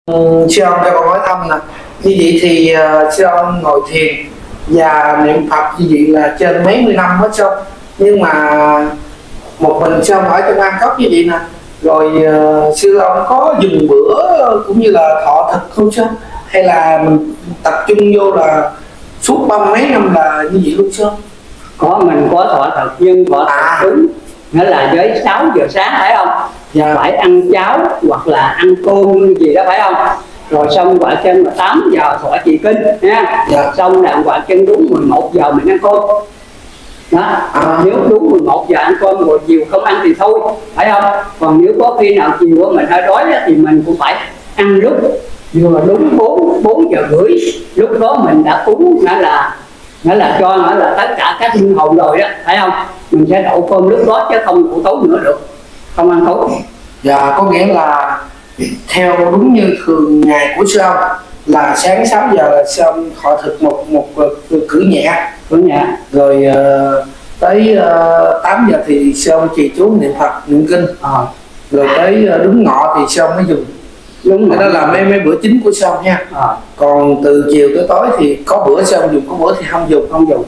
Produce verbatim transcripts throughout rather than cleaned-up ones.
Ừ, sư ông cho con hỏi thăm nè, như vậy thì uh, sư ông ngồi thiền và niệm Phật như vậy là trên mấy mươi năm hết xong, nhưng mà một mình sư ông ở trong An Cốc như vậy nè, rồi uh, sư ông có dùng bữa cũng như là thọ thực không sư, hay là mình tập trung vô là suốt ba mấy năm là như vậy luôn sư? Có, mình có thọ thực nhưng thọ thực à. đúng nghĩa là với sáu giờ sáng phải không? Dạ. Phải ăn cháo hoặc là ăn cơm gì đó phải không? Rồi xong quả chân là tám giờ thọ trì kinh nha. Dạ. Xong là quả chân đúng mười một giờ mình ăn cơm đó. À. Nếu đúng mười một giờ ăn cơm rồi chiều không ăn thì thôi phải không? Còn nếu có khi nào chiều mình hơi đói thì mình cũng phải ăn lúc vừa đúng bốn bốn giờ rưỡi, lúc đó mình đã cúng nghĩa là nghĩa là cho nghĩa là tất cả các linh hồn rồi đó phải không? Mình sẽ đậu cơm lúc đó chứ không đậu tối nữa được, không ăn tối. Dạ, có nghĩa là theo đúng như thường ngày của sư ông là sáng sáu giờ là sư ông thọ thực một một cử nhẹ cử nhẹ rồi uh, tới uh, tám giờ thì sư ông trì chú niệm Phật niệm kinh à. Rồi tới uh, đúng ngọ thì sư ông mới dùng. Đúng, đó là mấy mấy bữa chính của sư ông nha. À. Còn từ chiều tới tối thì có bữa sư ông dùng, có bữa thì không dùng không dùng.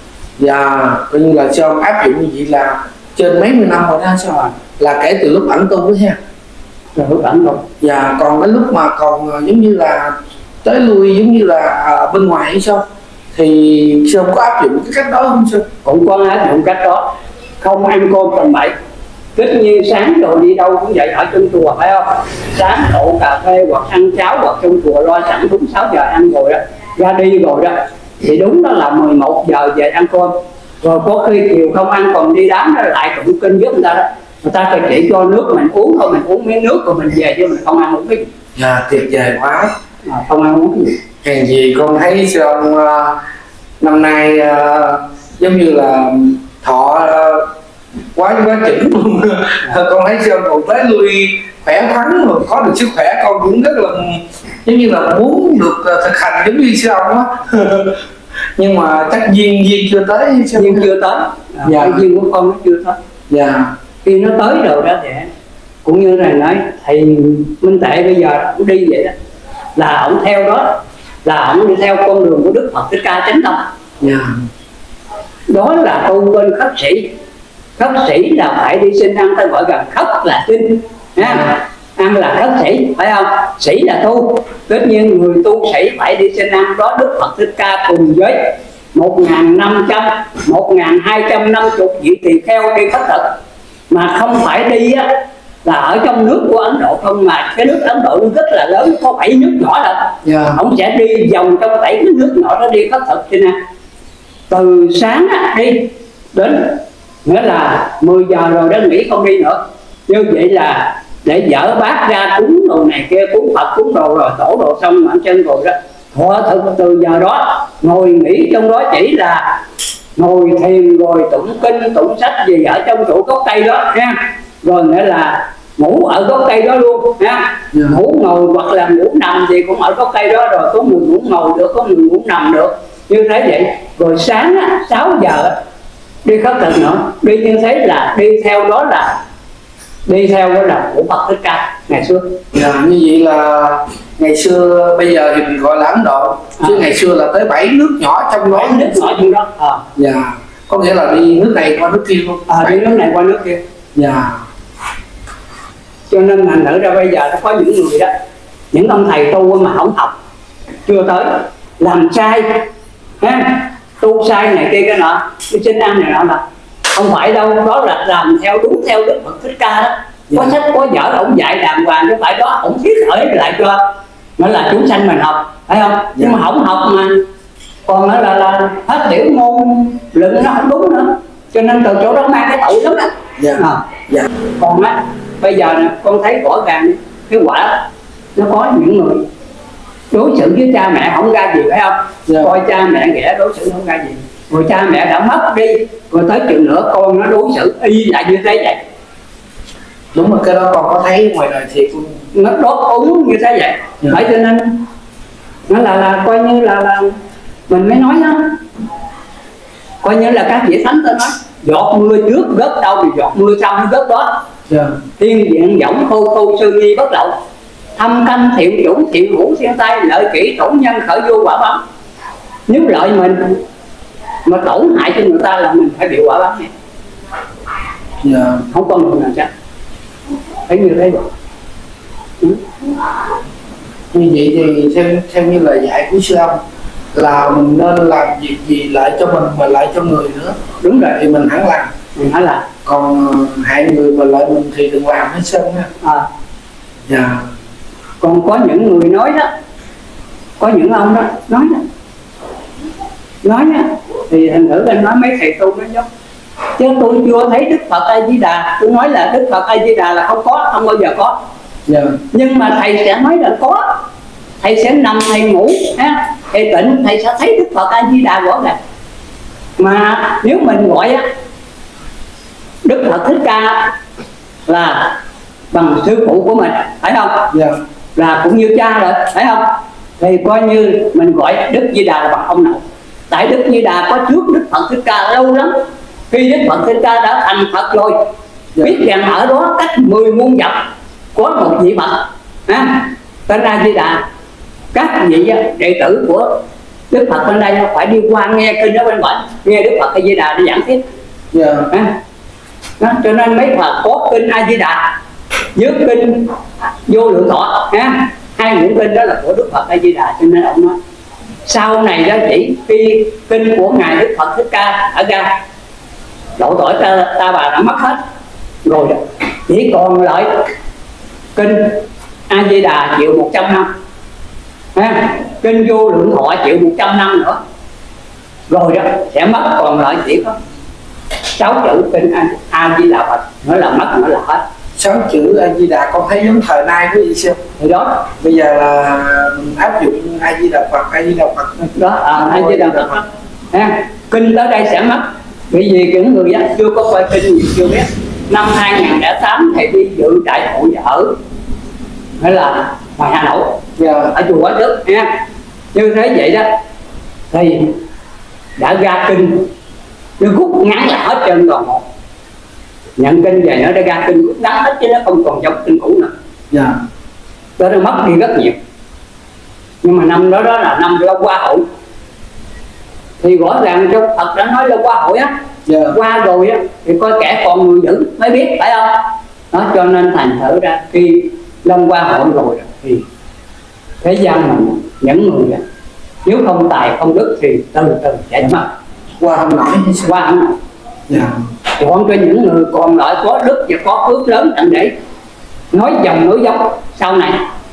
Và coi như là sư ông áp dụng như vậy là trên mấy mươi năm rồi đó sao à? Là kể từ lúc ẩn tu đó ha. Từ lúc ẩn tu. Và còn cái lúc mà còn giống như là tới lui giống như là à, bên ngoài hay sao, thì sư ông có áp dụng cái cách đó không sư? Cũng có áp dụng cách đó, không ăn cơm tầm bậy. Tất nhiên sáng rồi đi đâu cũng vậy, ở trong chùa phải không? Sáng đổ cà phê hoặc ăn cháo hoặc trong chùa lo sẵn đúng sáu giờ ăn rồi đó, ra đi rồi đó thì đúng đó là mười một giờ về ăn cơm. Rồi có khi chiều không ăn còn đi đám đó lại tụng kinh giúp người ta đó, người ta phải chỉ cho nước mình uống thôi, mình uống miếng nước rồi mình về chứ mình không ăn uống cái gì. Dạ, tuyệt vời quá. À, không ăn uống cái gì. Hèn gì con thấy sư ông uh, năm nay uh, giống như là thọ uh, quá quá chỉnh luôn. Con thấy sư ông còn tới lui khỏe khoắn rồi, có được sức khỏe con cũng rất là giống như là muốn được uh, thực hành giống như sư ông á. Nhưng mà chắc duyên duyên chưa tới. Duyên chưa tới. À, dạ. Duyên của con nó chưa tới. Dạ. Khi nó tới rồi đó thì cũng như này nói thầy Minh Tệ bây giờ cũng đi vậy đó, là ổng theo đó, là ổng đi theo con đường của Đức Phật Thích Ca Chánh Tông. Dạ. Đó là tu bên khất sĩ. Khất sĩ là phải đi xin ăn, ta gọi là khất là xin nha. Dạ. Ăn là khất sĩ phải không? Sĩ là tu. Tất nhiên người tu sĩ phải đi xin ăn, đó Đức Phật Thích Ca cùng với một nghìn năm trăm, một nghìn hai trăm năm mươi vị tỳ kheo đi khất thực. Mà không phải đi á, là ở trong nước của Ấn Độ không, mà cái nước Ấn Độ nó rất là lớn, có bảy nước nhỏ đâu. Yeah. Ông sẽ đi vòng trong bảy cái nước nhỏ đó đi khất thực xin ăn. Từ sáng á, đi đến nghĩa là mười giờ rồi đó nghỉ không đi nữa. Như vậy là để dỡ bát ra cúng đồ này kia, cúng Phật cúng đồ rồi tổ đồ xong ở chân rồi đó, thọ thực từ giờ đó ngồi nghỉ trong đó chỉ là ngồi thiền rồi tụng kinh tụng sách gì ở trong chỗ gốc cây đó nha. Rồi nghĩa là ngủ ở gốc cây đó luôn nha. Yeah. Ngủ ngồi hoặc là ngủ nằm thì cũng ở gốc cây đó, rồi có người ngủ ngồi được, có người ngủ nằm được, như thế vậy. Rồi sáng á, sáu giờ đi khất thực nữa, đi như thế là đi theo đó là đi theo đó là của Phật Thích Ca ngày xưa. Dạ, như vậy là ngày xưa bây giờ thì mình gọi là Ấn Độ, chứ à. Ngày xưa là tới bảy nước nhỏ trong đó. Nước nhỏ trong đó. À. Dạ, có nghĩa là đi nước này qua nước kia luôn. À, đi nước này qua nước kia. Dạ. Cho nên thành thử ra bây giờ nó có những người đó, những ông thầy tu mà không học, chưa tới, làm sai, ha, tu sai này kia cái nọ, đi xin ăn này nọ là không phải đâu, đó là làm theo đúng theo Đức Phật Thích Ca đó. Có yeah. sách có vở ổng dạy đàng hoàng, chứ phải đó ổng thiết khởi lại cho nó là chúng sanh mình học, phải không? Yeah. Nhưng mà không học mà còn nó là, là hết biểu môn luận nó không đúng nữa, cho nên từ chỗ đó mang cái tội lắm đó. Yeah. À. Yeah. Còn á bây giờ nè, con thấy rõ ràng cái quả nó có những người đối xử với cha mẹ không ra gì, phải không? Yeah. Coi cha mẹ ghẻ đối xử không ra gì, rồi cha mẹ đã mất đi, rồi tới chừng nữa con nó đối xử y lại như thế vậy. Đúng rồi, cái đó con có thấy ngoài đời thiệt luôn. Nó đốt úng như thế vậy. Yeah. Bởi cho nên nó là, là coi như là, là mình mới nói đó, coi như là các vị thánh tôi nói giọt mưa trước rớt đâu thì giọt mưa sau nó rớt đó. Yeah. Thiên diện võng khô khô sư nhi bất lậu. Thâm canh thiệu chủ thiệu hữu thiên tai, lợi kỹ tổn nhân khởi vô quả báo. Nếu lợi mình mà tổn hại cho người ta là mình phải bị quả báo này. Yeah. Không có người nào chắc phải như thế được. Ừ. Như vậy thì theo, theo như lời dạy của sư ông là mình nên làm việc gì lợi cho mình mà lợi cho người nữa. Đúng rồi, thì mình hẳn làm. Mình hẳn làm. Còn hại người mà lợi mình thì đừng làm hết sân ha. À. Yeah. Còn có những người nói đó, có những ông đó nói đó, nói đó thì thành thử anh nói mấy thầy tu nói giống, chứ tôi chưa thấy Đức Phật A Di Đà. Tôi nói là Đức Phật A Di Đà là không có, không bao giờ có. Yeah. Nhưng mà thầy sẽ nói là có. Thầy sẽ nằm thầy ngủ ha, thầy tỉnh thầy sẽ thấy Đức Phật A Di Đà rõ ràng. Mà nếu mình gọi á Đức Phật Thích Ca là bằng sư phụ của mình, phải không? Yeah. Là cũng như cha rồi, phải không? Thì coi như mình gọi Đức Di Đà là bằng ông nội. Tại Đức Di Đà có trước Đức Phật Thích Ca lâu lắm. Khi Đức Phật Thích Ca đã thành Phật rồi, yeah. biết rằng ở đó cách mười muôn dặm có một vị Phật ha, tên A Di Đà. Các vị đệ tử của Đức Phật bên đây phải đi qua nghe kinh ở bên ngoài, nghe Đức Phật A Di Đà đi giảng tiếp. Yeah. Đó, cho nên mấy Phật có kinh A Di Đà với kinh Vô Lượng Thọ ha, hai quyển kinh đó là của Đức Phật A Di Đà. Cho nên ông nói sau này đó chỉ khi kinh của ngài Đức Phật Thích Ca ở ra độ tuổi ta, ta bà đã mất hết rồi, chỉ còn lại kinh A Di Đà chịu một trăm năm ha, kinh Vô Lượng Thọ chịu một trăm năm nữa rồi đó sẽ mất, còn lại chỉ có sáu chữ kinh A Di Đà Phật, nó là mất, nó là hết. Sáu chữ A Di Đà con thấy giống thời nay quý vị xem. Thì đó bây giờ là mình áp dụng A Di Đà Phật, A Di Đà Phật đó, à, A Di Đà Phật ha. Kinh tới đây sẽ mất, bởi vì những người đó chưa có coi kinh nhiều chưa biết. Năm hai nghìn lẻ tám thầy đi dự đại hội ở hay là ngoài Hà Nội, yeah. ở chùa Quán Đức ha. Như thế vậy đó thì đã ra kinh, nó rút ngắn là hết trơn toàn bộ. Nhận kinh về nó đã ra kinh rút ngắn hết chứ nó không còn giống kinh cũ nữa. Yeah. Cho nó mất đi rất nhiều. Nhưng mà năm đó đó là năm lâu qua hội, thì rõ ràng trong Phật đã nói lâu qua hội á, yeah. qua rồi á thì coi kẻ còn người giữ mới biết, phải không? Đó, cho nên thành thử ra khi long qua hội rồi thì thế gian mình những người đó, nếu không tài không đức thì từ từ sẽ mất, qua không nổi, qua không nổi. Yeah. Còn cho những người còn lại có đức và có phước lớn tận để nói dòng nối dốc sau này.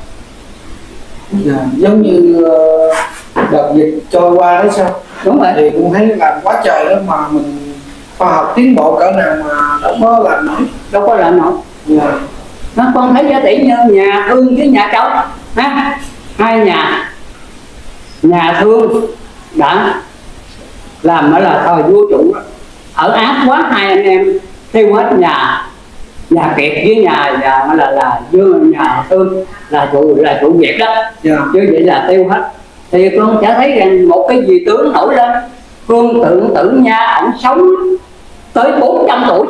Yeah. Giống như uh, đợt dịch trôi qua đó sao? Đúng rồi. Thì cũng thấy làm quá trời đó, mà mình khoa học tiến bộ cỡ nào mà đâu có làm nổi, đâu có làm nổi. Yeah. Nó con thấy giá tỷ như nhà Thương với nhà Châu ha, hai nhà nhà Thương đã làm đó là thời vua chủ đó. Ở ác quá hai anh em tiêu hết nhà nhà Kiệt với nhà nhà là là Dương nhà Thương là chủ là chủ Việt đó. Yeah. Chứ vậy là tiêu hết. Thì con sẽ thấy rằng một cái gì tướng nổi lên, Phương Tượng Tử Nha ổng sống tới bốn trăm tuổi.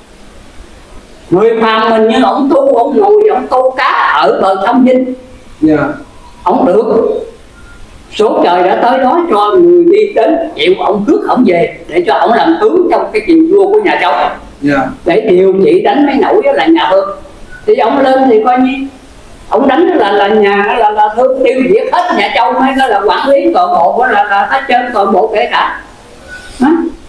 Người phàm mình như ổng tu, ổng ngồi ổng tu cá ở bờ sông Vinh. Yeah. Ổng được số trời đã tới đó cho người đi đến chịu ổng trước ổng về để cho ổng làm tướng trong cái triều vua của nhà Châu. Yeah. Để điều trị đánh mấy nổi là nhà Thương. Thì ổng lên thì coi như ổng đánh là là nhà là là Thương tiêu diệt hết nhà Châu, hay là quản lý toàn bộ là là hết trên toàn bộ kể cả. Đó.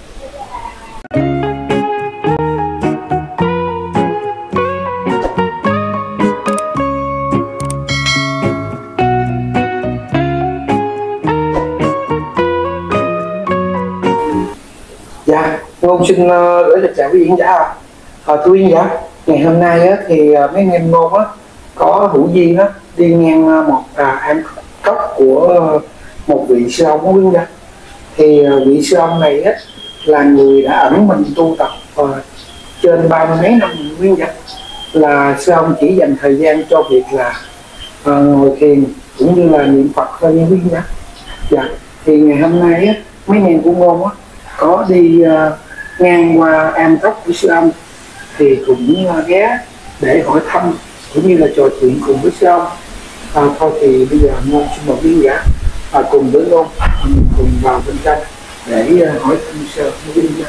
Dạ, Ngôn xin gửi lời chào quý vị khán giả ạ. À, thưa quý khán giả, ngày hôm nay á, thì mấy anh em Ngôn á, có hữu duyên á, đi ngang một à, am cốc của một vị sư ông quý khán giả. Thì vị sư ông này á, là người đã ẩn mình tu tập uh, trên ba mươi mấy năm quý khán giả. Là sư ông chỉ dành thời gian cho việc là uh, ngồi thiền cũng như là niệm Phật thôi nha quý khán giả. Dạ, thì ngày hôm nay á, mấy anh em của Ngôn á, có đi uh, ngang qua am cốc của sư ông thì cũng uh, ghé để hỏi thăm cũng như là trò chuyện cùng với sư ông À, thôi thì bây giờ Ngôn xin mời quý giả và cùng với Ngôn mình cùng vào bên trong để uh, hỏi thăm sơ quý giả.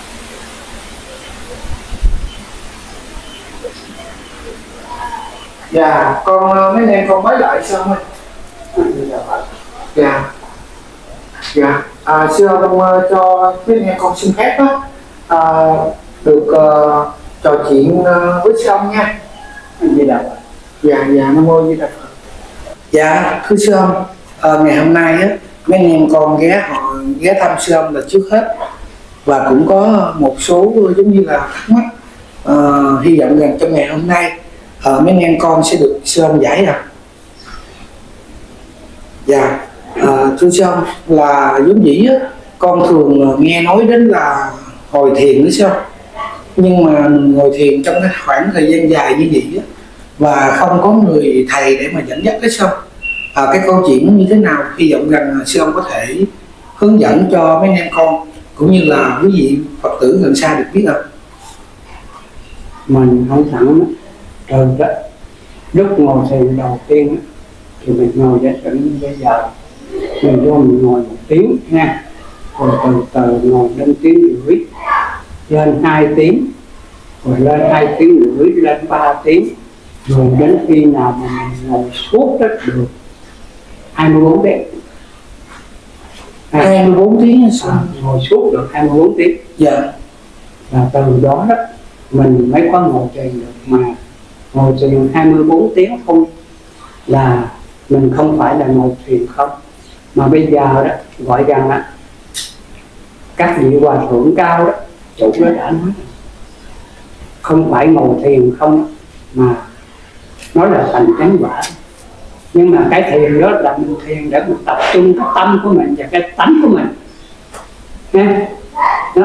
Dạ, con mấy em con mới lại sao ơi? Dạ. Dạ, à, xưa ông uh, cho mấy em con xin phép á, à, được uh, trò chuyện uh, với sư ông nha. Gì đâu? Dạ, dạ, Nam Mô Di Đà Phật. Dạ, thưa sư ông, à, ngày hôm nay á, mấy anh em con ghé họ ghé thăm sư ông là trước hết, và cũng có một số giống như là thắc mắc, à, hy vọng rằng trong ngày hôm nay à, mấy anh em con sẽ được sư ông giải ạ. Dạ, à, thưa sư ông, là giống dĩ á, con thường nghe nói đến là ngồi thiền đấy sư ông, nhưng mà mình ngồi thiền trong cái khoảng thời gian dài như vậy á, và không có người thầy để mà dẫn dắt cái sư ông, à, cái câu chuyện nó như thế nào, hy vọng rằng sư ông có thể hướng dẫn cho mấy anh em con cũng như là quý vị Phật tử gần xa được biết không? Mình không thẳng trời đất, lúc ngồi thiền đầu tiên thì mình ngồi giả sử như bây giờ mình vô mình ngồi một tiếng nha, rồi từ từ ngồi lên tiếng rưỡi, lên hai tiếng, rồi lên hai tiếng rưỡi, lên ba tiếng, rồi đến khi nào mà mình ngồi suốt rất được hai mươi bốn tiếng. hai mươi bốn tiếng hay sao? À, ngồi suốt được hai mươi bốn tiếng. Dạ. Và từ đó đó mình mới có ngồi thiền được. Mà ngồi thiền hai mươi bốn tiếng không là mình không phải là ngồi thiền không, mà bây giờ đó gọi rằng là các vị hòa thượng cao đó, chủ đó đã nói không phải ngồi thiền không mà nó là thành chánh quả. Nhưng mà cái thiền đó là mình thiền để mình tập trung cái tâm của mình và cái tánh của mình nha, đó,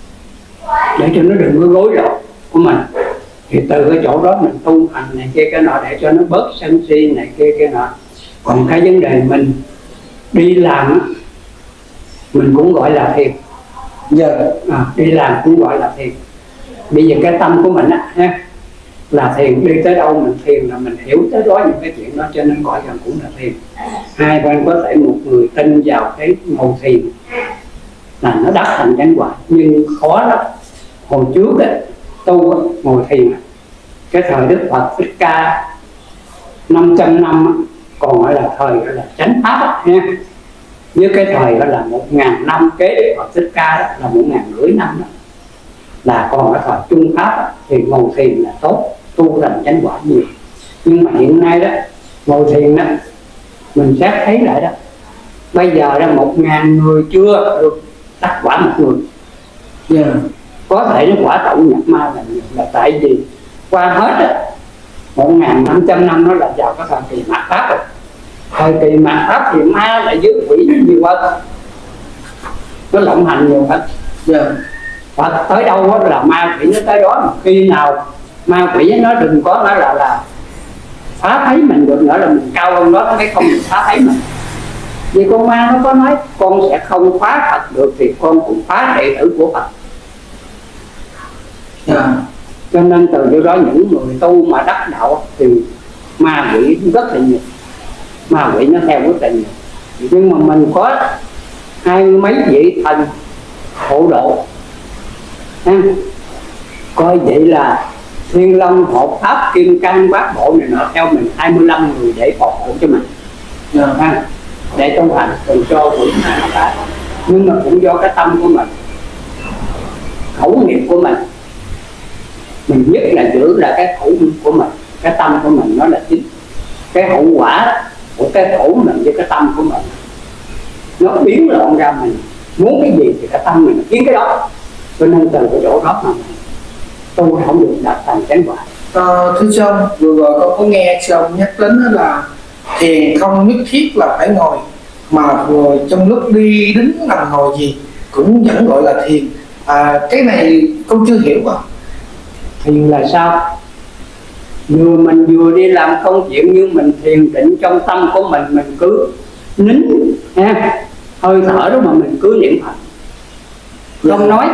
để cho nó đừng có rối loạn của mình. Thì từ cái chỗ đó mình tu hành này kia cái nọ để cho nó bớt sân si này kia cái nọ. Còn cái vấn đề mình đi làm mình cũng gọi là thiền. Giờ à, đi làm cũng gọi là thiền. Bây giờ cái tâm của mình á ha, là thiền, đi tới đâu mình thiền là mình hiểu tới đó những cái chuyện đó, cho nên gọi rằng cũng là thiền. Hai bên có thể một người tin vào cái ngồi thiền là nó đắc thành chánh quả, nhưng khó lắm. Hồi trước ấy, tu ngồi thiền cái thời Đức Phật Thích Ca năm trăm năm còn gọi là thời gọi là chánh pháp đó, ha. Với cái thời gọi là một ngàn năm kế Đức Phật Thích Ca đó, là một ngàn rưỡi năm đó, là còn ở thời trung pháp đó, thì ngồi thiền là tốt, tu thành chánh quả nhiều. Nhưng mà hiện nay đó ngồi thiền đó mình xét thấy lại đó, bây giờ là một ngàn người chưa được đắc quả một người. yeah. Có thể nó quả tẩu nhập ma là, là tại vì qua hết á một ngàn năm trăm năm nó là vào cái thời kỳ mạt pháp rồi. Thời kỳ mạt pháp thì ma là dưới quỷ nhiều hơn, nó lộng hành nhiều hơn. yeah. Và tới đâu đó là ma quỷ nó tới đó, mà khi nào ma quỷ nó đừng có nói là là phá thấy mình được nữa là mình cao hơn đó, nó mới không được phá thấy mình. Vì con ma nó có nói con sẽ không phá Phật được thì con cũng phá đệ tử của Phật. yeah. Cho nên từ chỗ đó những người tu mà đắc đạo thì ma quỷ rất là nhiều, ma quỷ nó theo rất là nhiều. Nhưng mà mình có hai mấy vị thần hộ độ ha. Coi vậy là Thiên Long Hộ Pháp Kim Cang Bát Bộ này nọ theo mình hai mươi lăm người để phò hộ cho mình, yeah. ha, để tu hành từ cho quỷ ma nó phá. Nhưng mà cũng do cái tâm của mình, khẩu nghiệp của mình, mình nhất là giữ là cái khẩu nghiệp của mình, cái tâm của mình nó là chính. Cái hậu quả của cái khẩu mình với cái tâm của mình nó biến loạn ra, mình muốn cái gì thì cái tâm mình khiến cái đó. Cho nên từ cái chỗ đó mà tu không được đạt thành chánh quả. À, thưa sư ông, vừa rồi con có nghe sư ông nhắc đến là thiền không nhất thiết là phải ngồi, mà ngồi trong lúc đi đứng nằm ngồi gì cũng vẫn gọi là thiền. À, cái này con chưa hiểu à? Thiền là sao? Vừa mình vừa đi làm công chuyện nhưng mình thiền định trong tâm của mình, mình cứ nín ha, hơi thở đó mà mình cứ niệm Phật, không nói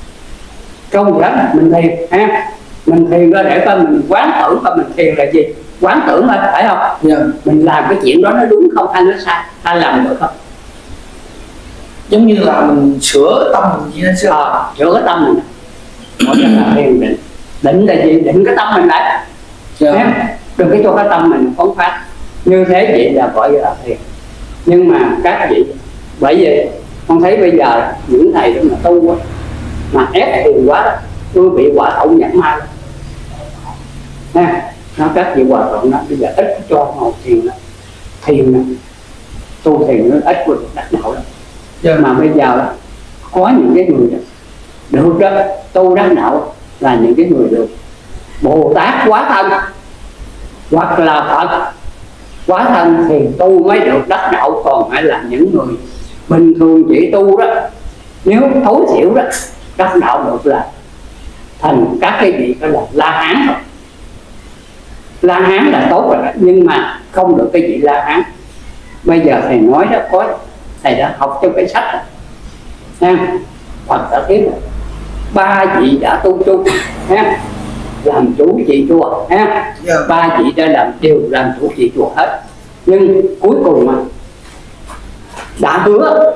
câu gì đó mình thiền ha. Mình thiền ra để coi mình quán tưởng coi mình thiền là gì. quán tưởng thôi, phải không? Yeah. Mình làm cái chuyện đó nó đúng không hay nó sai, hay làm được không? Giống như là mình sửa tâm mình gì đó chứ. À, sửa cái tâm mình. Đó là thiền định. Định là gì? Định cái tâm mình lại. Yeah. Đừng cái cho cái tâm mình phóng phát. Như thế vậy là gọi là thiền. Nhưng mà các vị, bởi vì con thấy bây giờ những thầy đó mà tu quá, mà ép thiền quá đó, tôi bị hòa thượng nhãn ma đó. Nè, nó các vị hòa thượng đó bây giờ ít cho ngồi thiền đó. Thiền đó, tu thiền nó ít quên đắc đạo đó. Yeah. Mà bây giờ đó, có những cái người đó, được đó, tu đắc đạo là những cái người được Bồ Tát hóa thân hoặc là Phật hóa thân thì tu mới được đắc đạo, còn phải là những người bình thường chỉ tu đó, nếu thối thiểu đó đắc đạo được là thành các cái vị đó là La Hán rồi. La Hán là tốt rồi đó, nhưng mà không được cái vị La Hán. Bây giờ thầy nói đó, có thầy đã học trong cái sách nha, Phật đã tiếp ba vị đã tu chung ha, làm chủ trị chùa ha. Yeah. Ba vị đã làm đều làm chủ trị chùa hết, nhưng cuối cùng mà đã hứa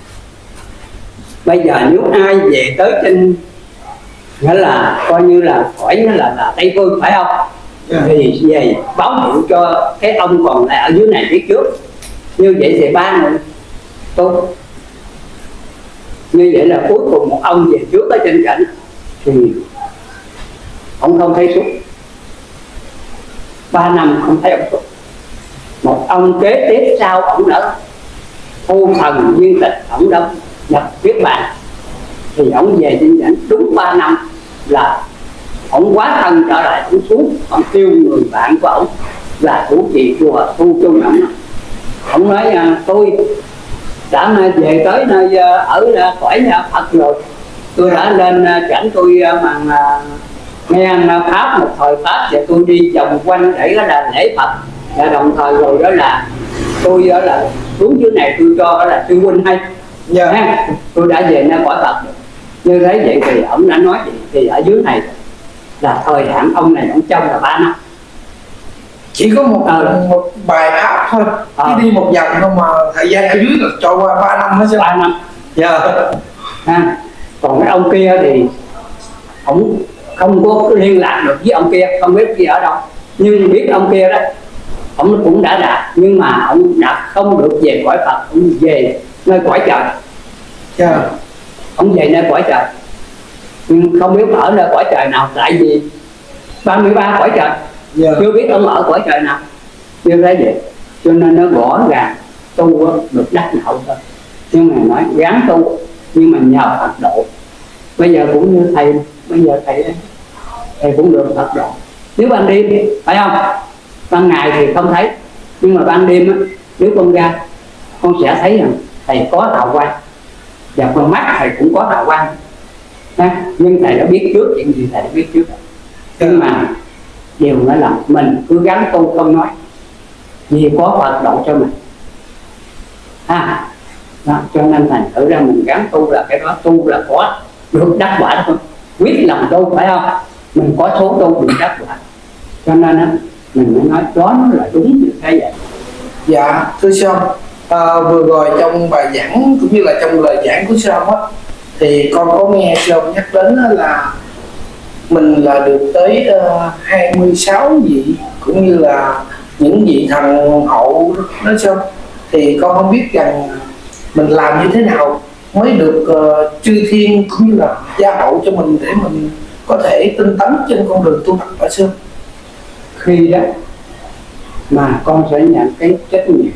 bây giờ nếu ai về tới trên nghĩa là coi như là khỏi là là Tây Phương phải không? Yeah. Thì về báo hiệu cho cái ông còn lại ở dưới này biết trước. Như vậy thì ba người tu, như vậy là cuối cùng một ông về trước ở trên cảnh thì ông không thấy xuất, ba năm không thấy ông xuất. Một ông kế tiếp sau ông đã thu thần viên tịch, ông đã nhập viết bàn thì ông về trên cảnh đúng ba năm là ông quá thân trở lại, ông xuống ông kêu người bạn của ông là chủ trì chùa tu chung ông. Ông nói tôi đã về tới nơi ở khỏi Phật rồi, tôi đã lên cảnh tôi mà nghe pháp một thời pháp và tôi đi vòng quanh để đó là lễ Phật, và đồng thời rồi đó là tôi đó là xuống dưới này tôi cho đó là sư huynh hay. Yeah. Ha, tôi đã về nơi cõi Phật rồi. Như thế vậy thì ông đã nói gì thì ở dưới này là thời hạn ông này ông trong là ba năm. Chỉ có một, ờ, một bài pháp thôi, ờ. Đi một vòng thôi mà thời gian ở dưới là cho qua ba năm hết chứ. Ba năm. Yeah. Ha. Còn cái ông kia thì ông không có liên lạc được với ông kia, không biết kia ở đâu, nhưng biết ông kia đó ông cũng đã đạt, nhưng mà ông đạt không được về cõi Phật, ông về nơi cõi trời. Yeah. Ông về nơi cõi trời nhưng không biết ở nơi cõi trời nào, tại vì ba mươi ba cõi trời. Yeah. Chưa biết ông ở cõi trời nào như thế vậy, cho nên nó rõ ràng tu được đắc đạo thôi. Nhưng mà nói gắng tu nhưng mà nhờ Phật độ. Bây giờ cũng như thầy, bây giờ thầy thầy cũng được Phật độ. Nếu ban đêm phải không, ban ngày thì không thấy, nhưng mà ban đêm á, nếu con ra con sẽ thấy rằng thầy có hào quang, và con mắt thầy cũng có hào quang. Ha? Nhưng thầy đã biết trước chuyện gì thầy đã biết trước. Nhưng mà điều nữa là mình cứ gắng tu không nói, vì có Phật độ cho mình. Ha? Đó, cho nên thành thử ra mình gắng tu là cái đó, tu là có được đắc quả thôi. Quyết lòng tu phải không? Mình có số tu được đắc quả. Cho nên á, mình mới nói đó nó là đúng như thế vậy. Dạ, thưa sư ông, à, vừa rồi trong bài giảng cũng như là trong lời giảng của sư ông á, thì con có nghe sư ông nhắc đến là mình là được tới uh, hai mươi sáu vị, cũng như là những vị thần hậu đó sư ông. Thì con không biết rằng mình làm như thế nào mới được uh, chư thiên cũng như là gia hậu cho mình để mình có thể tinh tấn trên con đường tu tập ở sư. Khi đó mà con sẽ nhận cái trách nhiệm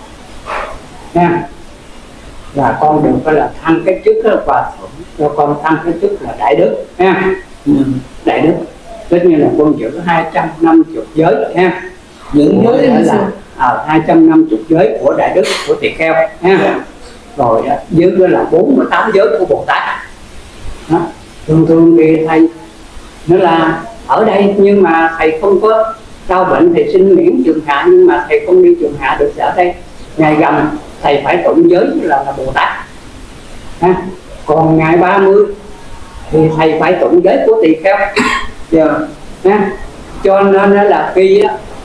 nha, là con được phải là thăng cái chức đó, và cho con thăng cái chức là đại đức nha. Ừ. Đại đức tất nhiên là con giữ hai trăm năm mươi giới ha, những giới đó là à, hai trăm năm mươi giới của đại đức của tỳ kheo ha. Rồi dưới đó là bốn mươi tám giới của Bồ Tát đó. Thường thường thì thầy nó là ở đây, nhưng mà thầy không có đau bệnh thì xin miễn trường hạ, nhưng mà thầy không đi trường hạ được ở đây. Ngày rằm thầy phải tụng giới là, là Bồ Tát ha. Còn ngày ba mươi thì thầy phải tụng giới của tỳ kheo. Giờ ha. Cho nên là khi đó,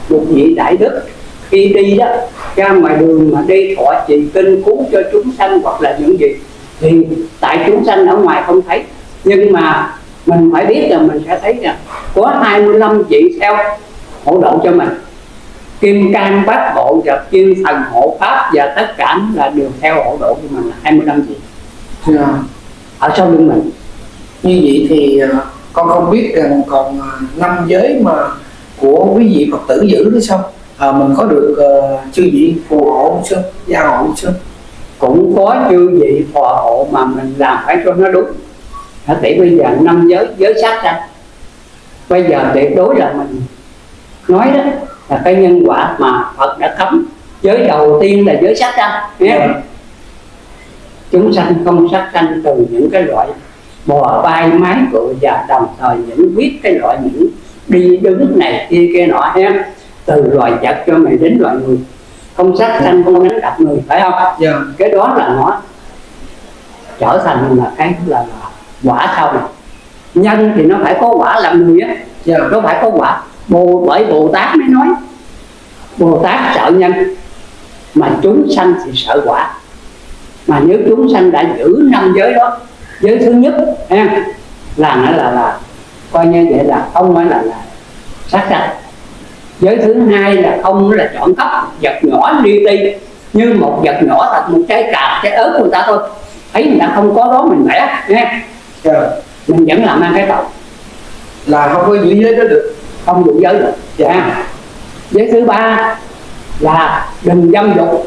một vị đại đức khi đi đó ra ngoài đường mà đi thọ trì kinh cứu cho chúng sanh hoặc là những gì thì tại chúng sanh ở ngoài không thấy, nhưng mà mình phải biết là mình sẽ thấy rằng có hai mươi lăm vị theo hộ độ cho mình, kim cang bát bộ và chư thần hộ pháp và tất cả là đều theo hộ độ của mình là hai mươi lăm vị yeah. ở sau lưng mình. Như vậy thì con không biết rằng còn năm giới mà của quý vị Phật tử giữ nữa sao? À, mình có được uh, chư vị phù hộ chưa? Gia hộ chưa? Cũng có chư vị phù hộ mà mình làm phải cho nó đúng. Hả tỷ bây giờ năm giới, giới sát sanh. Bây giờ tuyệt đối là mình nói đó là cái nhân quả mà Phật đã cấm. Giới đầu tiên là giới sát sanh. Yeah. Chúng sanh không sát sanh từ những cái loại bò bay mái cựa và đồng thời những biết cái loại những đi đứng này kia kia nọ ha, từ loài vật cho mày đến loài người, không sát sanh không đánh đập người, phải không? Yeah. Cái đó là nó trở thành là cái là, là quả sau này. Nhân thì nó phải có quả làm người á, yeah. nó phải có quả. Bồ, bởi Bồ Tát mới nói Bồ Tát sợ nhân mà chúng sanh thì sợ quả. Mà nếu chúng sanh đã giữ năm giới đó, giới thứ nhất ha, là nó là là coi như vậy là không phải là là sát sanh. Giới thứ hai là không là chọn cấp vật nhỏ li ti, như một vật nhỏ thật, một trái cà trái ớt của người ta thôi, thấy người ta không có đó mình bẻ nha, yeah. mình vẫn làm ăn cái tội, là không có giữ giới đó được, không giữ giới được. Yeah. Giới thứ ba là đừng dâm dục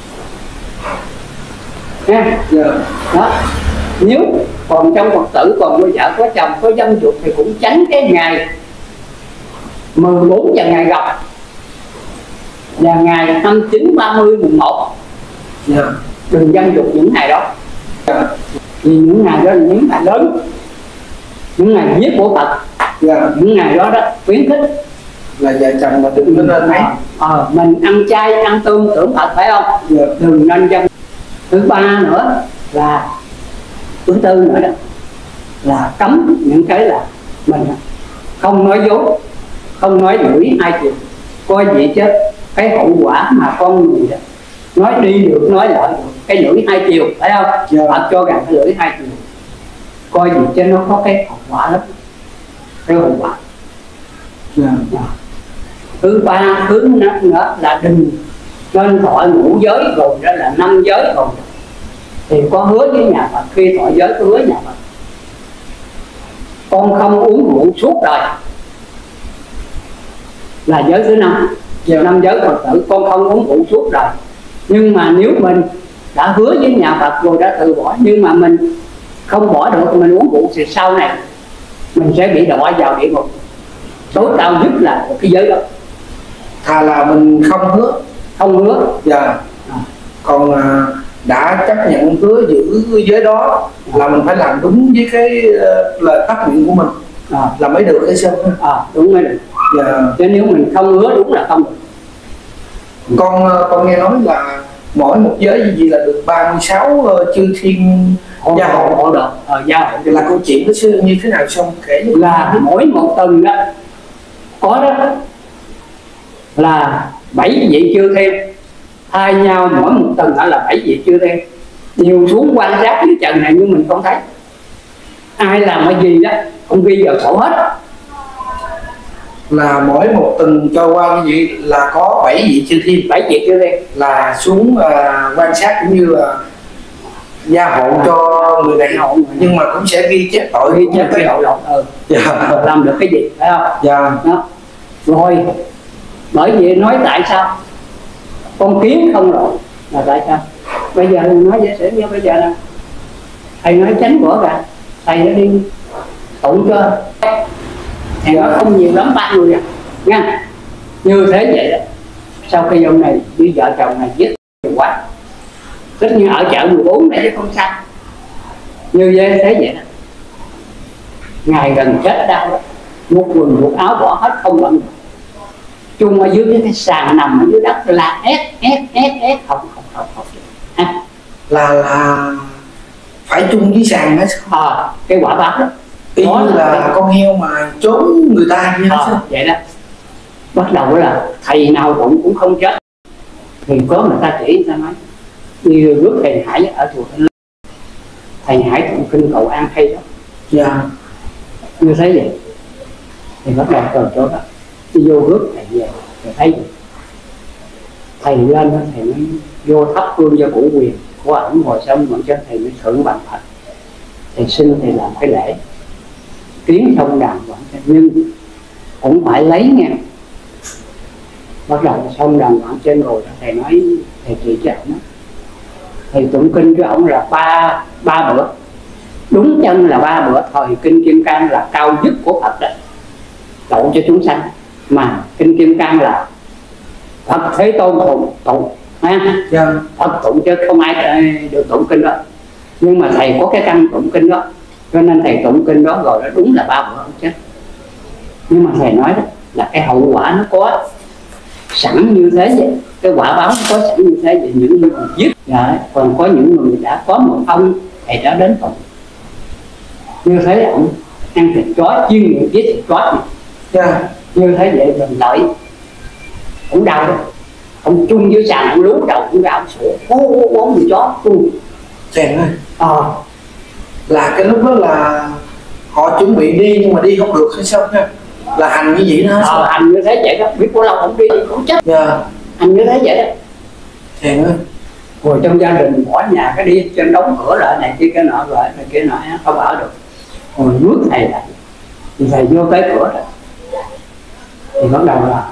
nha. Yeah. Đó. Nếu còn trong Phật tử còn có vợ có chồng có dâm dục thì cũng tránh cái ngày mười bốn và ngày gặp và ngày hai mươi chín, ba mươi, mùng một. Yeah. Đừng dâm dục những ngày đó. Yeah. Vì những ngày đó là những ngày lớn, những ngày giết của Phật. Yeah. Những ngày đó đó khuyến khích là vợ chồng mà đừng có nên ấy. Ờ, mình ăn chay, ăn tương tưởng Phật, phải không? Yeah. Đừng nên dâm. Thứ ba nữa là thứ tư nữa đó là cấm những cái là mình không nói dối, không nói lưỡi hai chiều. Coi vậy chứ cái hậu quả mà con người đó nói đi được nói lại được, cái lưỡi hai chiều, phải không? Yeah. Phật cho rằng cái lưỡi hai chiều, coi gì chứ nó có cái hậu quả lắm, cái hậu quả. Yeah. Yeah. Thứ ba thứ nữa, nữa là đừng nên thọ ngũ giới rồi, đó là năm giới rồi thì có hứa với nhà Phật, khi thọ giới có hứa nhà Phật con không uống rượu suốt đời, là giới thứ năm. Yeah. Năm giới Phật tử con không uống rượu suốt đời. Nhưng mà nếu mình đã hứa với nhà Phật rồi đã từ bỏ, nhưng mà mình không bỏ được, mình uống rượu thì sau này mình sẽ bị đọa vào địa ngục. Tối cao nhất là cái giới đó. Thà là mình không hứa, không hứa. Dạ. Yeah. À. Còn à, đã chấp nhận hứa giữ giới đó là mình phải làm đúng với cái uh, lời tác nguyện của mình, à. là mới được hay sao? À, đúng mới được. Yeah. Chứ nếu mình không hứa đúng là không được. Con con nghe nói là mỗi một giới như vậy là được ba mươi sáu uh, chư thiên gia hộ hộ độ. Ờ, gia hộ. Là câu chuyện nó như thế nào xong kể như là mỗi một tầng đó có đó là bảy vị chư thiên thay nhau, mỗi một tầng đó là bảy vị chư thiên đều xuống quan sát dưới trần này, nhưng mình không thấy ai làm cái gì đó không ghi vào sổ hết. Là mỗi một tầng cho qua như vậy là có bảy vị chư thiên, bảy vị chư thiên là xuống uh, quan sát cũng như là gia hộ à. cho người này hộ, nhưng mà cũng sẽ ghi chép tội, ghi chép cái hộ lộn, ừ. Yeah. Làm được cái gì, phải không? Dạ. Yeah. Đó. Rồi bởi vì nói tại sao con kiến không lộn là tại sao? Bây giờ nói giả sử như bây giờ là thầy nói tránh của cả thầy đã đi tụng cho thầy nói không nhiều lắm, ba người à nha, như thế vậy đó. Sau khi ông này với vợ chồng này giết quá, tất nhiên ở chợ mười bốn này chứ không sao, như vậy thế vậy đó. Ngày gần chết đau đó, một quần một áo bỏ hết không bận, chung ở dưới cái sàn nằm ở dưới đất là ép ép ép ép không không không không à. là là phải chung với sàn hết à, cái quả báo đó y như là, là con heo mà trốn người ta như à, vậy đó. Bắt đầu là thầy nào cũng cũng không chết. Thì có người ta chỉ người ta nói như lúc thầy Hải ở chùa Thanh Linh, thầy Hải tụng kinh cầu an hay đó. Dạ. Như thế vậy thì bắt đầu từ chỗ đó đi vô rước thầy về, thầy thấy vậy. Thầy lên đó, thầy mới vô thắp hương cho cụ quyền của ổng, ngồi xong ngồi cho thầy mới thượng bằng Phật. Thầy xin thầy làm cái lễ kiến thông đàn quảng chân, nhưng cũng phải lấy nghe. Bắt đầu xong đàn quảng chân rồi thầy nói, thầy chỉ cho ổng, thầy tụng kinh cho ổng là ba ba bữa, đúng chân là ba bữa. Thời kinh Kim Cang là cao nhất của Phật đấy, tụng cho chúng sanh. Mà kinh Kim Cang là Phật Thế Tôn tụng tụng ha, Dạ. Phật tụng chứ không ai được tụng kinh đó. Nhưng mà thầy có cái căn tụng kinh đó, cho nên thầy tụng kinh đó rồi đó đúng là ba bữa không chết. Nhưng mà thầy nói đó là cái hậu quả nó có sẵn như thế vậy, cái quả báo nó có sẵn như thế vậy. Những người giết, dạ, còn có những người đã có một ông thầy đã đến tụng như thế, ông ăn thịt chó, chuyên nghiệp với thịt chó này. Dạ. Như thế vậy mình lợi ông đau đó, ông chung dưới sàn, ông lú đầu cũng ra, ông sủa bố bố người chó chung. Chèn ơi, Ờ, là cái lúc đó là họ chuẩn bị đi nhưng mà đi không được hay sao ha? Là hành như vậy đó. ờ hành như thế vậy đó, biết bao lâu không đi không chết. Dạ. Hành như thế vậy đó. Chèn ơi. Rồi trong gia đình bỏ nhà cái đi trên đóng cửa lại này kia cái nọ rồi này kia nọ không ở được. Rồi nước thầy lại thì thầy vô tới cửa rồi thì bắt đầu là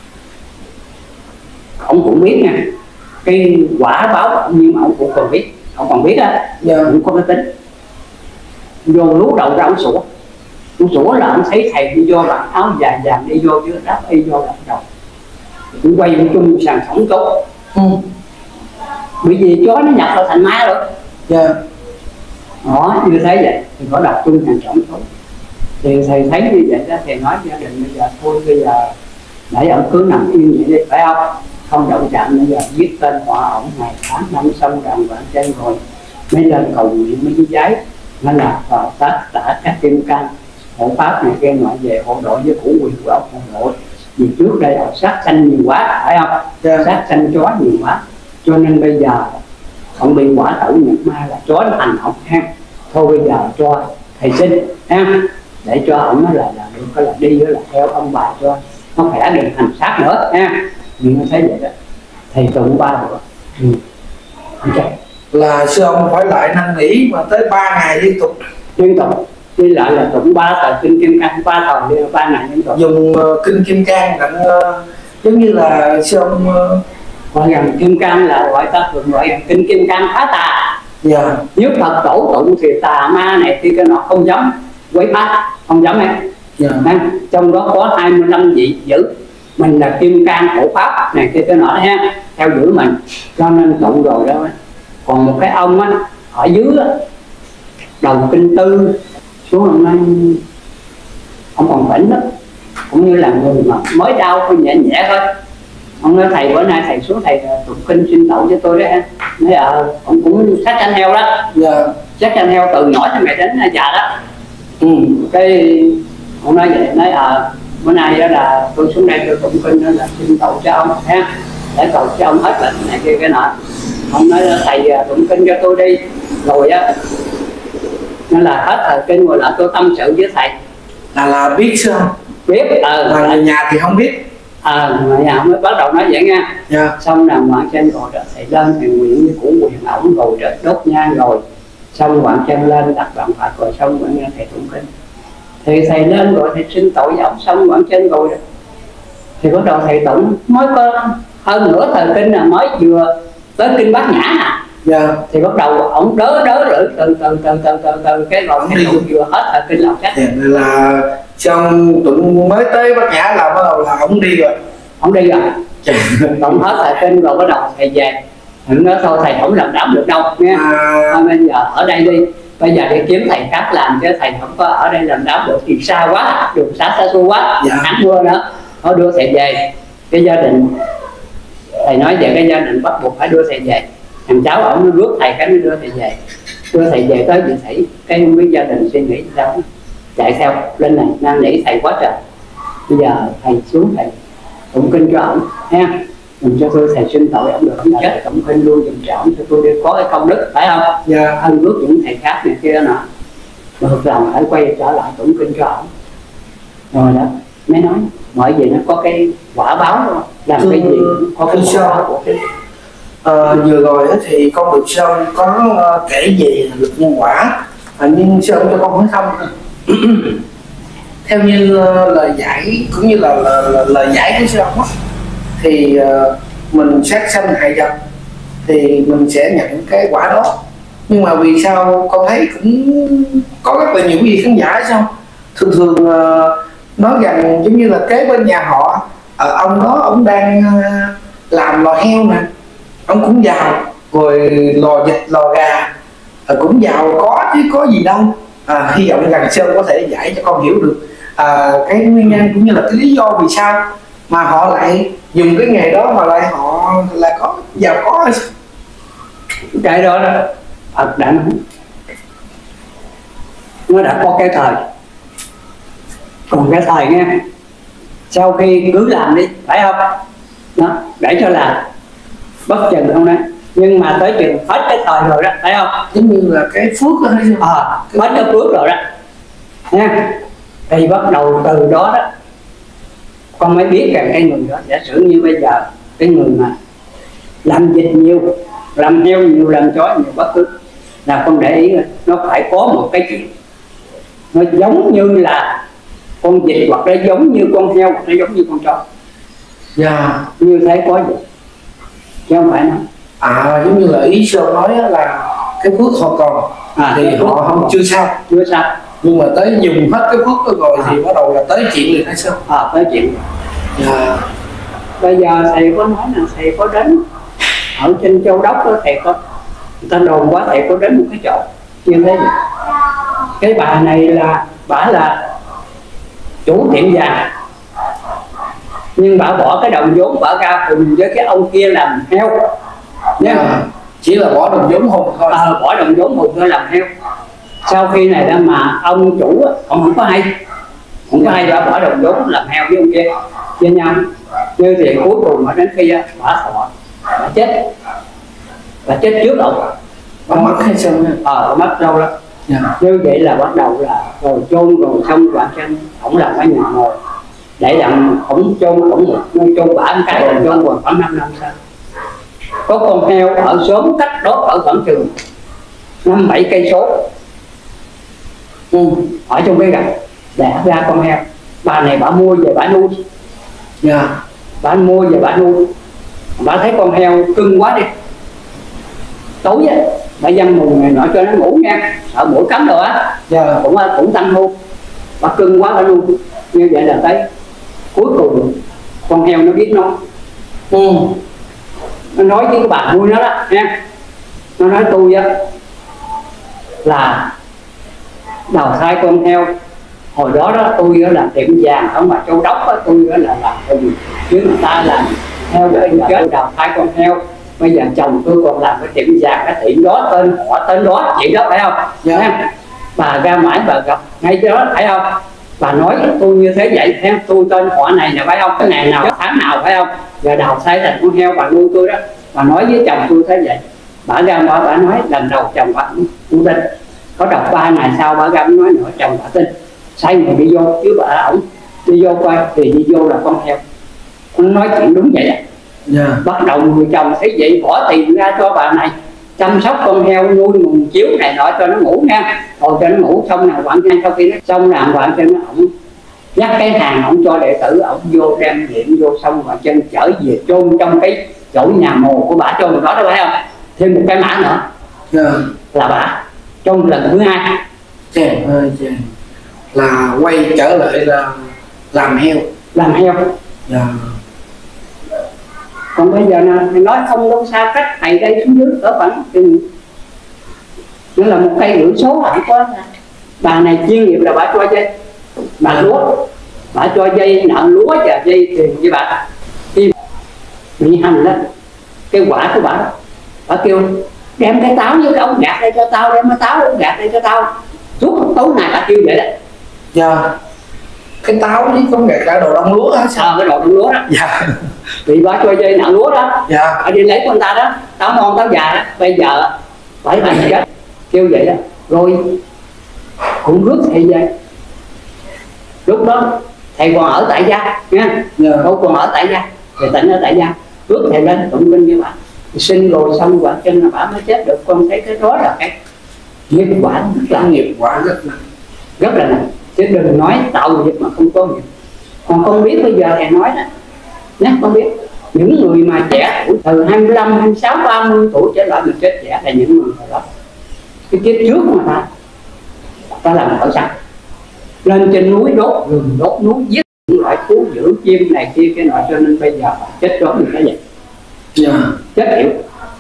ông cũng biết nha cái quả báo, nhưng mà ông cũng còn biết, ông còn biết á, giờ cũng có cái tính. Vô lú đầu ra ông sủa, ông sủa là ông thấy thầy đi vô bằng áo dài vàng đi vô chứ đáp y vô lập đầu, cũng quay ông chung sàn sống tốt. Ừ. Bởi vì chó nó nhập vào thành ma rồi. Dạ. Đó, như thế vậy thì có đọc chung sàn sống tốt. Thì thầy thấy như vậy đó, thầy nói gia đình bây giờ thôi, bây giờ để ông cứ nằm yên vậy đi, phải không? Không động chạm, bây giờ viết tên họ ổng ngày tháng năm xong đàng hoàng trên rồi mới lên cầu nguyện mới với giấy, nó là vào tất cả các kim cang hộ pháp này kia ngoại về hộ đội với chủ quyền của ông hộ đội. Vì trước đây ông sát sanh nhiều quá, phải không? Yeah. Sát sanh chó nhiều quá, cho nên bây giờ ông bị quả tử nhập ma là chó nó thành ông ha. Thôi bây giờ cho thầy sinh ha, để cho ông nó là là được có là đi là theo ông bà cho nó khỏe, đừng thành sát nữa ha. Nhưng nó thấy vậy đó, thầy tụng ba bữa. Ừ. Okay. Là sư ông phải lại năn nỉ mà tới ba ngày liên tục. Liên tục đi lại là tụng ba tờ kinh Kim Cang, ba thời đi ba ngày liên tục. Dùng uh, kinh Kim Cang đặng uh, giống như là sư ông uh... gọi rằng Kim Cang là gọi ta thường gọi rằng kinh Kim Cang phá tà. Yeah. Nếu Phật tổ tụng thì tà ma này thì cái nó không giống quấy phá, không giống em. Yeah. Trong đó có hai mươi lăm vị giữ mình là Kim Cang hộ pháp này kia cái nọ ha, theo giữ mình, cho nên tụng rồi đó. Còn một cái ông á ở dưới á, đầu kinh tư xuống hôm nay ông còn bệnh đó, cũng như là người mà mới đau thôi, nhẹ nhẹ thôi. Ông nói thầy bữa nay thầy xuống thầy tụng kinh xin tẩu cho tôi đấy. Nói ờ ông cũng sát sanh heo đó. Yeah. Sát sanh heo từ nhỏ tới ngày đến già đó. Ừ. Cái ông nói vậy, nói ờ bữa nay đó là tôi xuống đây tôi tụng kinh đó là xin tẩu cho ông ha, để cầu cho ông hết bệnh này kia cái nọ. Ông nói là thầy tụng kinh cho tôi đi, rồi á nên là hết thời kinh rồi là tôi tâm sự với thầy. Là là biết sao? Biết. Ờ. Là người nhà thì không biết. Ờ, à, người nhà mới bắt đầu nói vậy nha. Yeah. Xong là ngoại trên rồi đó thầy lên thầy nguyện với của quyền ổng rồi đó, đốt nhang rồi. Xong ngoại chân lên đặt bàn Phật rồi xong ngoại nghe thầy tụng kinh. Thì thầy lên rồi thầy xin tội với ổng xong ngoại chân rồi đó. Thì bắt đầu thầy tụng mới có hơn nửa thời kinh là mới vừa tới kinh Bát Nhã nè. Yeah. Thì bắt đầu ổng đớ đớ rồi từ từ từ từ từ từ cái rồi cái đầu vừa hết thời kinh là chắc. Yeah, là trong tụng mới tới Bát Nhã là bắt đầu là ổng đi rồi. Ổng đi rồi. Tụng hết thời kinh rồi bắt đầu thầy về. Thầy nói thôi thầy không làm đám được đâu nha. À... Thôi bây giờ ở đây đi. Bây giờ đi kiếm thầy khác làm chứ thầy không có ở đây làm đám được thì xa quá, đường xa xa xôi quá, yeah. Nắng mưa nữa. Thôi đưa thầy về. Cái gia đình thầy nói về cái gia đình bắt buộc phải đưa thầy về. Thằng cháu ổng nó rước thầy cái nó đưa thầy về. Đưa thầy về tới vị thầy, cái với gia đình suy nghĩ sao chạy theo lên này năn nỉ thầy quá trời. Bây giờ thầy xuống thầy tụng kinh cho ổng ha, mình cho tôi thầy xin tội ổng được không chết tụng kinh luôn dùm cho ổng cho tôi đi có cái công đức, phải không? Dạ. Ân ước những thầy khác này kia nọ, được lòng phải quay trở lại tụng kinh cho ổng. Rồi đó mới nói mọi gì nó có cái quả báo, làm cái gì cũng có cái quả báo của cái. À, vừa rồi thì con được Sơn có kể về luật nhân quả, à, nhưng Sơn cho con hỏi thăm theo như lời giải cũng như là, là, là lời giải của Sơn đó, thì uh, mình sát sanh hại vật thì mình sẽ nhận cái quả đó. Nhưng mà vì sao con thấy cũng có rất là nhiều quý khán giả sao thường thường uh, nói rằng giống như là kế bên nhà họ, uh, ông đó ông đang uh, làm lò heo nè, ông cũng giàu, rồi lò vịt lò gà uh, cũng giàu có chứ có gì đâu. À, hy vọng rằng Sơn có thể giải cho con hiểu được à, cái nguyên nhân cũng như là cái lý do vì sao mà họ lại dùng cái nghề đó mà lại họ lại có giàu có hay sao? Cái đó đó Phật đã nói nó đã có cái thời, còn cái thời nghe sau khi cứ làm đi, phải không? Đó, để cho làm bất chừng không đấy, nhưng mà tới chừng hết cái thời rồi đó, phải không? Giống như là cái phước đó hay sao? À, hết cái phước rồi đó nha. Thì bắt đầu từ đó đó con mới biết rằng cái người đó, giả sử như bây giờ cái người mà làm vịt nhiều, làm heo nhiều, làm chó nhiều, bất cứ là con để ý nó phải có một cái chuyện nó giống như là con vịt, hoặc nó giống như con heo, hoặc nó giống như con chó. Dạ. Yeah. Như thế có gì chứ không phải nói. À, giống như là ý Sơn nói là cái phước họ còn à, thì họ không chưa sao, chưa sao, nhưng mà tới dùng hết cái phước đó rồi à. Thì bắt đầu là tới chuyện liền hay sao? À, tới chuyện. Dạ. Bây giờ thầy có nói là thầy có đến ở trên Châu Đốc đó, thầy có người ta đồn quá, thầy có đến một cái chỗ như thế này. Cái bà này là bà là chủ tiệm vàng, nhưng bà bỏ cái đồng vốn bà ra cùng với cái ông kia làm heo nha. À, chỉ là bỏ đồng vốn hùng thôi. À, bỏ đồng vốn hùng thôi làm heo. Sau khi này đó mà ông chủ ông không có hay, không có hay, bà bỏ đồng vốn làm heo với ông kia với nhau. Như thì cuối cùng mà đến khi bà thọ, bà chết, bà chết trước ông. Bà mất hay sao nha? Ờ, bà mất đâu đó. Yeah. Như vậy là bắt đầu là rồi chôn rồi xong quả chân ổng làm cái nhà ngồi để làm ổng chôn ổng một chôn bả một cái rồi chôn còn khoảng năm năm sau. Có con heo ở xóm cách đó ở khoảng chừng năm bảy cây số, ừ, ở trong cái gạch đẻ ra con heo. Bà này bà mua về bà nuôi. Yeah. Bà mua về bà nuôi, bà thấy con heo cưng quá đi, tối á bà dăng mùng này nọ cho nó ngủ nha, sợ mũi cắn rồi á. Yeah. cũng cũng tăng hô, bà cưng quá bà nuôi. Như vậy là tới cuối cùng con heo nó biết nói, ừ, nó nói với cái bà nuôi nó đó nha, nó nói tôi á là đào thai con heo hồi đó đó tôi là tiệm vàng ở ngoài Châu Đốc đó, tôi là làm cùng với người ta làm heo để chết đào thai con heo. Bây giờ chồng tôi còn làm cái tiệm vàng, cái tiệm đó tên họ tên đó chị đó, phải không? Dạ. Bà ra mãi bà gặp ngay đó, phải không? Bà nói tôi như thế vậy, theo tôi tên họ này nè, phải không? Cái ngày nào tháng nào, phải không? Giờ đào thai thành con heo bà nuôi tôi đó. Bà nói với chồng tôi thế vậy. Bà ra bà, bà nói lần đầu chồng bà không tin. Có đọc ba ngày sau bà ra nói nữa chồng bà tin. Sai người đi vô chứ bà ổng đi vô coi thì đi vô là con heo. Ông nói chuyện đúng vậy đó. Yeah. Bắt đầu người chồng thấy vậy bỏ tiền ra cho bà này chăm sóc con heo, nuôi mùng chiếu này nọ cho nó ngủ nha, rồi cho nó ngủ xong nào quảng ngay. Sau khi nó xong làm quảng chân nó ổng nhắc cái hàng ổng cho đệ tử ổng vô đem điện vô, xong quảng chân chở về chôn trong cái chỗ nhà mồ của bà chôn đó đó, phải không? Thêm một cái mã nữa. Yeah. Là bà chôn lần thứ hai. Chàng ơi chàng, là quay trở lại là làm heo, làm heo. Yeah. Còn bây giờ là nói không đâu xa cách thầy đây xuống dưới ở khoảng nó là một cây rưỡi số hẳn có. Bà này chuyên nghiệp là bà cho dây, bà lúa, bà cho dây nợ lúa và dây tiền với bà. Khi bị hành đó, cái quả của bà đó, bà kêu đem cái táo với cái ống gạt đây cho tao, đem cái táo ống gạt đây cho tao. Suốt tối ngày bà kêu vậy đó. Dạ. cái táo với có cái, cái đồ đông lúa hả sao? À, cái đồ đông lúa đó. Dạ. Vì bà cho dây nặng lúa đó. Dạ. Ở đi lấy con ta đó, táo non táo già đó, bây giờ phải thành chết kêu vậy đó. Rồi cũng rước thầy về. Lúc đó thầy còn ở tại gia nha. Dạ. Đâu còn ở tại gia, thầy tỉnh ở tại gia. Rước thầy lên tụng kinh với bà. Sinh rồi xong quả chân là bà mới chết được. Con thấy cái đó là cái nghiệp quả rất là nghiệp quả rất là rất là nặng. Chứ đừng nói tạo nghiệp mà không có nghiệp. Còn không biết bây giờ thầy nói đó nhé, không biết những người mà trẻ tuổi từ hai mươi lăm, hai mươi sáu, ba mươi tuổi trở lại mình chết trẻ là những người đó cái kiếp trước mà ta ta làm ở sao lên trên núi đốt rừng đốt núi giết những loại thú dữ chim này kia cái nọ, cho nên bây giờ chết đó mình phải vậy. Yeah. Chết hiểu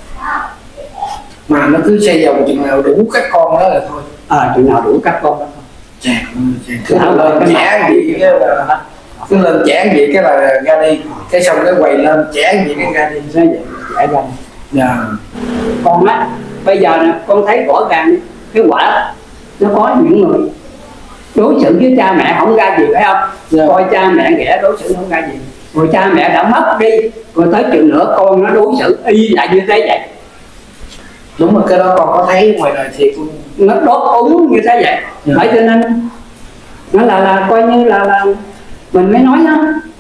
mà nó cứ xây vòng chừng nào đủ các con đó là thôi. À chừng nào đủ các con đó thôi. Chà, cứ lên trẻ gì cái là cứ lên trẻ gì cái là ra đi, cái xong cái quầy lên trẻ gì cái ra đi. Sao vậy? Trẻ ra. Dạ. Con á bây giờ nè con thấy rõ ràng cái quả nó có những người đối xử với cha mẹ không ra gì phải không? Yeah. Coi cha mẹ ghẻ đối xử không ra gì, rồi cha mẹ đã mất đi, rồi tới chừng nữa con nó đối xử y lại như thế vậy. Đúng rồi, cái đó con có thấy ngoài đời thiệt luôn. Nó đốt úng như thế vậy. Yeah. Bởi cho nên nó là là coi như là là mình mới nói đó,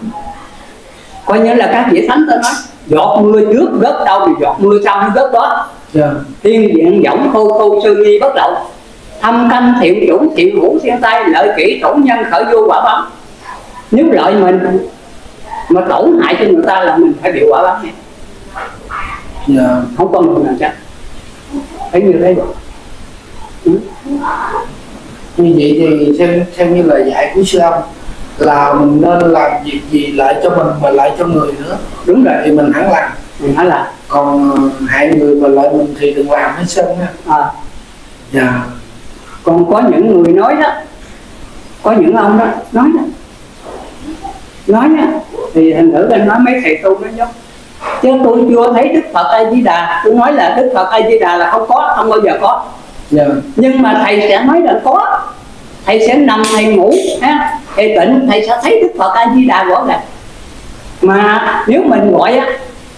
coi như là các vị thánh ta nói giọt mưa trước rớt đâu thì giọt mưa sau nó rớt đó. Yeah. Thiên diện võng khô khô sư nghi bất lậu, thâm canh thiệu chủ thiệu hữu thiên tay, lợi kỹ tổn nhân khởi vô quả bấm. Nếu lợi mình mà tổn hại cho người ta là mình phải bị quả bấm nha. Yeah. Không có người nào chắc phải như thế rồi. Ừ. Như vậy thì theo, theo như lời dạy của sư ông là mình nên làm việc gì lợi cho mình mà lợi cho người nữa. Đúng rồi, thì mình hẳn làm. Mình hẳn làm. Còn hại người mà lợi mình thì đừng làm hết sơn ha. À. Yeah. Còn có những người nói đó, có những ông đó nói đó, nói đó thì thành thử anh nói mấy thầy tu nó giống, chứ tôi chưa thấy Đức Phật A Di Đà. Tôi nói là Đức Phật A Di Đà là không có, không bao giờ có. Yeah. Nhưng mà thầy sẽ nói là có, thầy sẽ nằm thầy ngủ ha, thầy tỉnh thầy sẽ thấy Đức Phật A Di Đà rõ ràng. Mà nếu mình gọi á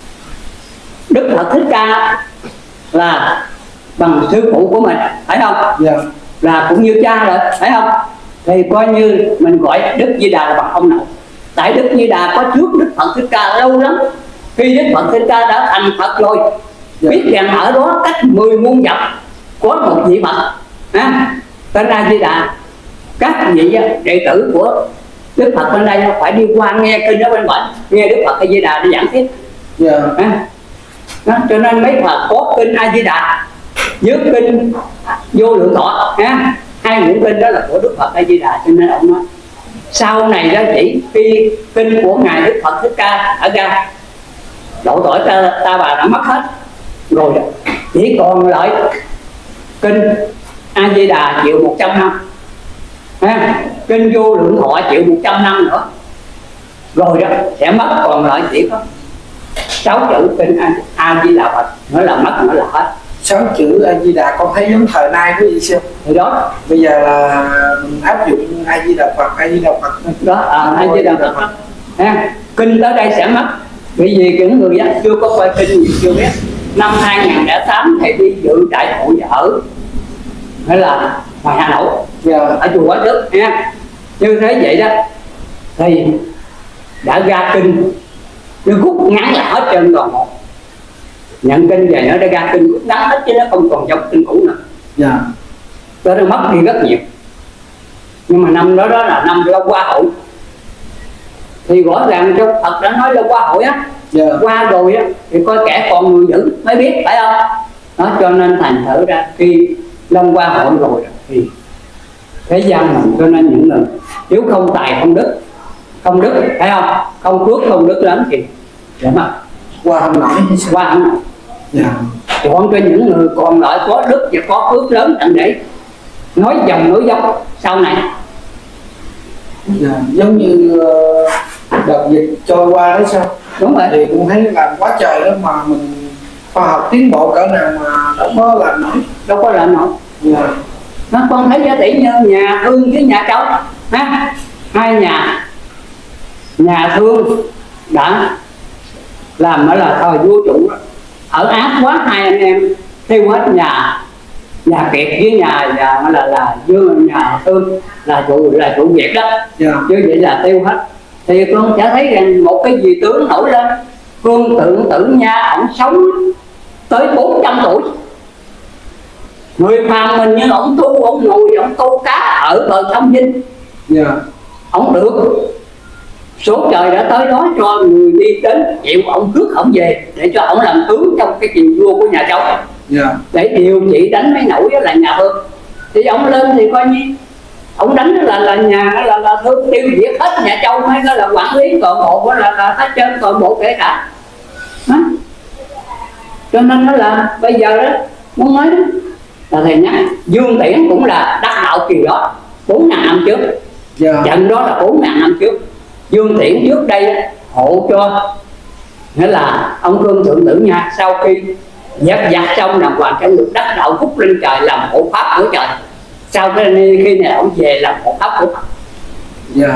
Đức Phật Thích Ca là bằng sư phụ của mình phải không? Yeah. Là cũng như cha rồi phải không? Thì coi như mình gọi Đức Di Đà là bằng ông nội. Tại Đức Di Đà có trước Đức Phật Thích Ca lâu lắm. Khi Đức Phật Thích Ca đã thành Phật rồi, yeah, biết rằng ở đó cách mười muôn dặm có một vị Phật à, tên A Di Đà. Các vị đệ tử của Đức Phật bên đây phải đi qua nghe kinh ở bên bển, nghe Đức Phật A Di Đà đi giảng tiếp. Yeah. À, đó, cho nên mấy Phật có kinh A Di Đà với kinh Vô Lượng Thọ ha, hai quyển kinh đó là của Đức Phật A Di Đà. Cho nên ông nói sau này đó chỉ khi kinh của ngài Đức Phật Thích Ca ở ra độ tuổi ta, ta bà đã mất hết rồi, chỉ còn lại kinh A Di Đà chịu một trăm năm ha, kinh Vô Lượng Thọ chịu một trăm năm nữa rồi đó sẽ mất, còn lại chỉ có sáu chữ kinh A Di Đà Phật, nó là mất nó là hết. Sáu chữ A Di Đà con thấy giống thời nay của gì sao? Thì đó bây giờ là mình áp dụng A Di Đà Phật, A Di Đà Phật đó, à, A Di Đà Phật ha. Kinh tới đây sẽ mất, bởi vì những người dân chưa có coi kinh gì chưa biết. Năm hai nghìn lẻ tám thầy đi dự đại hội ở hay là ngoài Hà Nội, yeah, ở chùa Quán Đức ha. Như thế vậy đó thì đã ra kinh, nó rút ngắn là hết trơn toàn bộ. Nhận kinh về nó đã ra kinh rút ngắn hết chứ nó không còn giống kinh cũ nữa. Yeah. Cho nó mất đi rất nhiều. Nhưng mà năm đó đó là năm lâu qua hội, thì rõ ràng trong Phật đã nói lâu qua hội á, yeah, qua rồi á thì coi kẻ còn người giữ mới biết phải không? Đó cho nên thành thử ra khi lâm qua hội rồi thì thế gian mình, cho nên những người nếu không tài không đức, không đức phải không, không phước không đức lắm thì để mà qua không nổi, qua không nổi. Yeah. Còn cho những người còn lại có đức và có phước lớn tận để nói dòng nói dốc sau này. Yeah. Giống như uh, đợt dịch trôi qua đó sao? Đúng rồi. Thì cũng thấy làm quá trời đó mà mình khoa học tiến bộ cỡ nào mà đâu có làm nổi, đâu có làm nổi. Yeah. Nó con thấy giá tỷ như nhà Hương với nhà Châu ha, hai nhà nhà thương đã làm mới là thời vua chủ đó. Ở ác quá, hai anh em thiêu hết nhà nhà Kiệt với nhà nhà là là dương nhà Thương là chủ là chủ Việt đó, yeah. Chứ vậy là tiêu hết. Thì con sẽ thấy rằng một cái gì tướng nổi lên. Phương Tượng Tử Nha ổng sống tới bốn trăm tuổi, người phàm mình như ổng tu, ổng ngồi ổng câu cá ở bờ sông Vinh, yeah. Ổng được số trời đã tới đó cho người đi đến chịu ổng cướp ổng về để cho ổng làm tướng trong cái triều vua của nhà Châu, yeah. Để điều trị đánh mấy nổi là nhà Thương. Thì ổng lên thì coi như ổng đánh là là nhà là là Thương tiêu diệt hết nhà Châu, hay là quản lý toàn bộ là là hết trên toàn bộ kể cả đó. Cho nên nó là bây giờ đó muốn nói đó là thầy nhắc Dương Tiễn cũng là đắc đạo kỳ đó bốn ngàn năm trước, yeah. Trận đó là bốn ngàn năm trước. Dương Tiễn trước đây hộ cho, nghĩa là ông Phương Tượng Tử Nha sau khi dẹp giặc xong làm hoàng cho được đắc đạo phúc lên trời làm hộ pháp của trời. Sau cái khi này ông về làm hộ pháp của Phật. Dạ.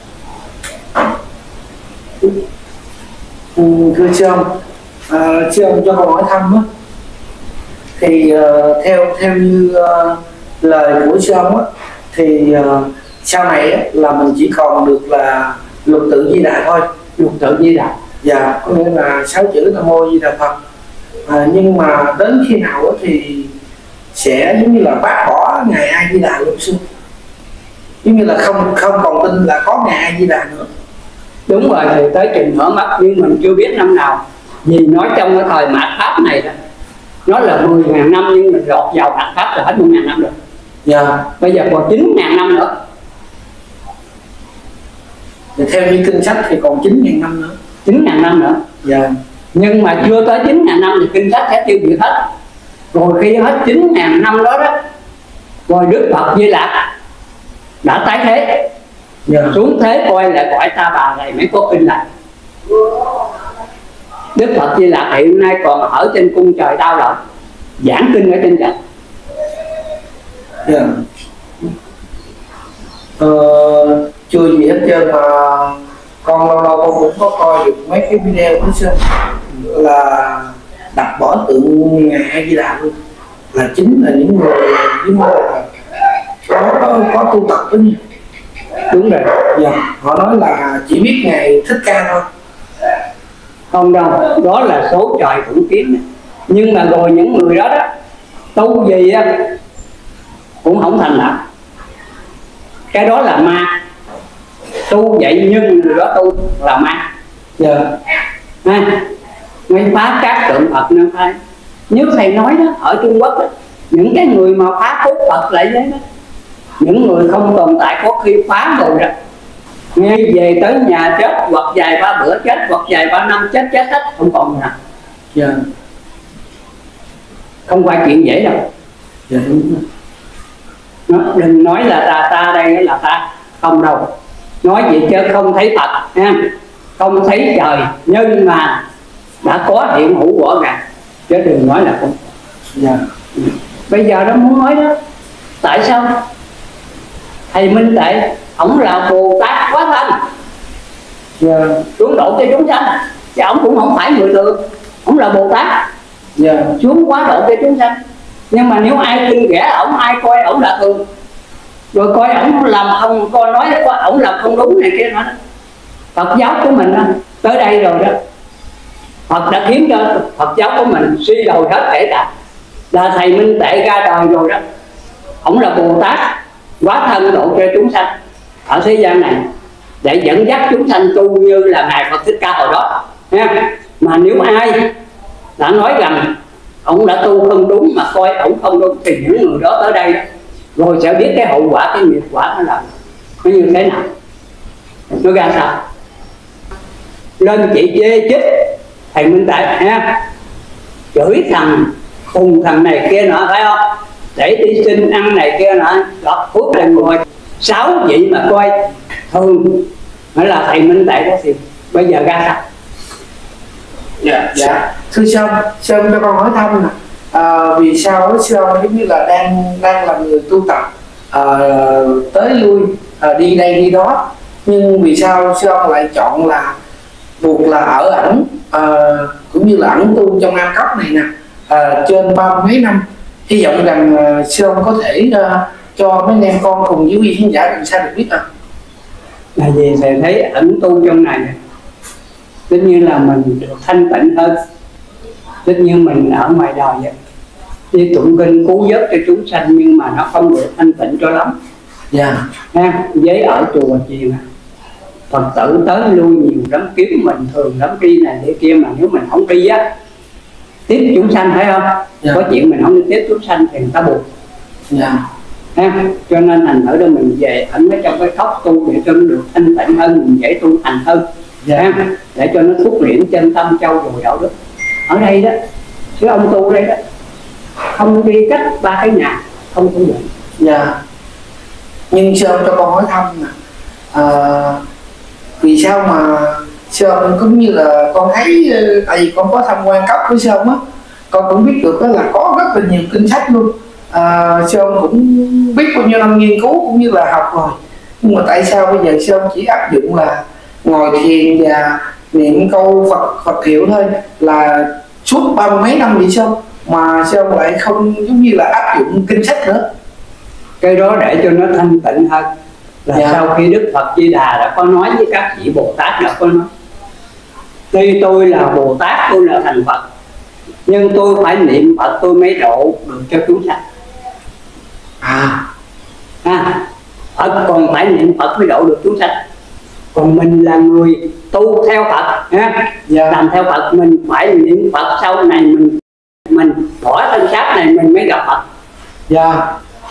Ừ, thưa sư ông, à, sư ông cho câu hỏi thăm á, thì uh, theo theo như uh, lời của sư ông á, thì uh, sau này á, là mình chỉ còn được là lục tự Di Đà thôi. Lục tự Di Đà. Dạ, có nghĩa là sáu chữ Nam Mô Di Đà Phật. À, nhưng mà đến khi nào á, thì sẽ giống như là bác bỏ ngài A Di Đà luôn sư, giống như là không không còn tin là có ngài A Di Đà nữa. Đúng rồi, thì tới chừng mở mắt nhưng mình chưa biết năm nào, vì nói trong cái thời mạt Pháp này đó, nó là mười ngàn năm nhưng mình lọt vào mạt Pháp là hết một ngàn năm rồi. Dạ. Bây giờ còn chín ngàn năm nữa. Thì theo như kinh sách thì còn chín ngàn năm nữa. chín ngàn năm nữa. Dạ. Nhưng mà chưa tới chín ngàn năm thì kinh sách sẽ tiêu diệt hết. Rồi khi hết chín ngàn năm đó đó, rồi Đức Phật Di Lặc đã tái thế, yeah. Xuống thế coi lại cõi Ta Bà này mới có kinh lại. Đức Phật Di Lặc hiện nay còn ở trên cung trời Đao Lợi giảng kinh ở trên trời. Yeah. Ờ, chưa gì hết trơn mà con lâu lâu con cũng có coi được mấy cái video của sư là đặt bỏ tượng ngài A Di Đà luôn, là chính là những người những người có có, có tu tập với nhau. Đúng rồi. Dạ. Họ nói là chỉ biết ngài Thích Ca thôi. Không đâu, đó là số trời cũng kiến. Nhưng mà rồi những người đó đó tu gì á cũng không thành đạt. Cái đó là ma. Tu vậy nhưng người đó tu là ma. Dạ. Ha. Mới phá các tượng Phật nên thôi. Như thầy nói đó, ở Trung Quốc đó, những cái người mà phá cốt Phật lại đấy đó, những người không tồn tại có khi phá rồi đó, nghe về tới nhà chết, hoặc vài ba bữa chết, hoặc vài ba năm chết chết hết, không còn gì nào. Dạ. Không phải chuyện dễ đâu. Dạ đúng rồi. Nó, đừng nói là ta, ta đây là ta, không đâu. Nói gì chứ không thấy Phật ha, không thấy trời, nhưng mà đã có hiện hữu rõ ràng, chứ đừng nói là không. Dạ. Bây giờ nó muốn nói đó, tại sao thầy Minh Tệ ổng là Bồ Tát quá thân, dạ. Xuống độ cho chúng sanh, chứ ổng cũng không phải người thường, ổng là Bồ Tát, dạ. Xuống quá độ cho chúng sanh. Nhưng mà nếu ai tin ghẻ ổng, ai coi ổng là thường, rồi coi ổng làm không, coi nói ổng làm không đúng này kia nữa. Phật giáo của mình đó, tới đây rồi đó, Phật đã khiến cho Phật giáo của mình suy đồi hết kể cả. Là thầy Minh Tệ ra đời rồi đó, ổng là Bồ Tát quá thân độ cho chúng sanh ở thế gian này, để dẫn dắt chúng sanh tu như là ngài Phật Thích Ca hồi đó ha. Mà nếu ai đã nói rằng ổng đã tu không đúng mà coi ổng không đúng, thì những người đó tới đây rồi sẽ biết cái hậu quả, cái nghiệp quả nó là nó như thế nào, nó ra sao. Lên chị chê chích thầy Minh Tệ ha, chửi thằng cùng thằng này kia nọ, phải không, để đi xin ăn này kia nọ, gặp phước là ngồi sáu vị mà coi thường mới là thầy Minh Tệ đó, thì bây giờ ra sao? Dạ, dạ. Thưa sư ông, sư ông cho con hỏi thăm nè, à, vì sao đó, sư ông giống như là đang đang là người tu tập, à, tới lui, à, đi đây đi đó, nhưng vì sao sư ông lại chọn là buộc là ở ẩn à, cũng như là ẩn tu trong Am Cốc này nè à, trên ba mươi mấy năm? Hy vọng rằng uh, sư ông có thể uh, cho mấy anh em con cùng với quý khán giả làm sao được biết à. Là vì thầy thấy ẩn tu trong này tất nhiên là mình được thanh tịnh hơn, tất nhiên mình ở ngoài đời vậy đi tụng kinh cứu vớt cho chúng sanh, nhưng mà nó không được thanh tịnh cho lắm. Dạ. Ha, với ở chùa chiền Phật tử tới lui nhiều lắm, kiếm mình thường lắm, đi này đi kia, mà nếu mình không đi á tiếp chúng sanh phải không? Dạ. Có chuyện mình không đi tiếp chúng sanh thì người ta buồn. Dạ. Ha, cho nên thành thử đó mình về ẩn ở trong cái khóc tu để cho nó được thanh tịnh hơn, mình dễ tu hành hơn. Dạ. Ha, để cho nó thúc liễm chân tâm châu dồi đạo đức. Ở đây đó, chứ ông tu đây đó không đi cách ba cái nhà, không tu được. Dạ. Nhưng sư ông cho con hỏi thăm nè, à, vì sao mà sư ông cũng như là con thấy, tại vì con có tham quan cấp với sư ông á, con cũng biết được đó là có rất là nhiều kinh sách luôn. À, sư ông cũng biết bao nhiêu năm nghiên cứu cũng như là học rồi, nhưng mà tại sao bây giờ sư ông chỉ áp dụng là ngồi thiền và niệm câu Phật Phật hiệu thôi là suốt ba mươi mấy năm vậy sao mà sư ông lại không giống như là áp dụng kinh sách nữa? Cái đó để cho nó thanh tịnh hơn là dạ. Sau khi Đức Phật Di Đà đã có nói với các vị Bồ Tát, đã có nói tuy tôi là Bồ Tát, tôi là thành Phật, nhưng tôi phải niệm Phật tôi mới độ được cho chúng sanh. À, à Phật còn phải niệm Phật mới độ được chúng sanh, còn mình là người tu theo Phật ha, dạ. Làm theo Phật mình phải niệm Phật, sau này mình mình bỏ thân xác này mình mới gặp Phật. Dạ.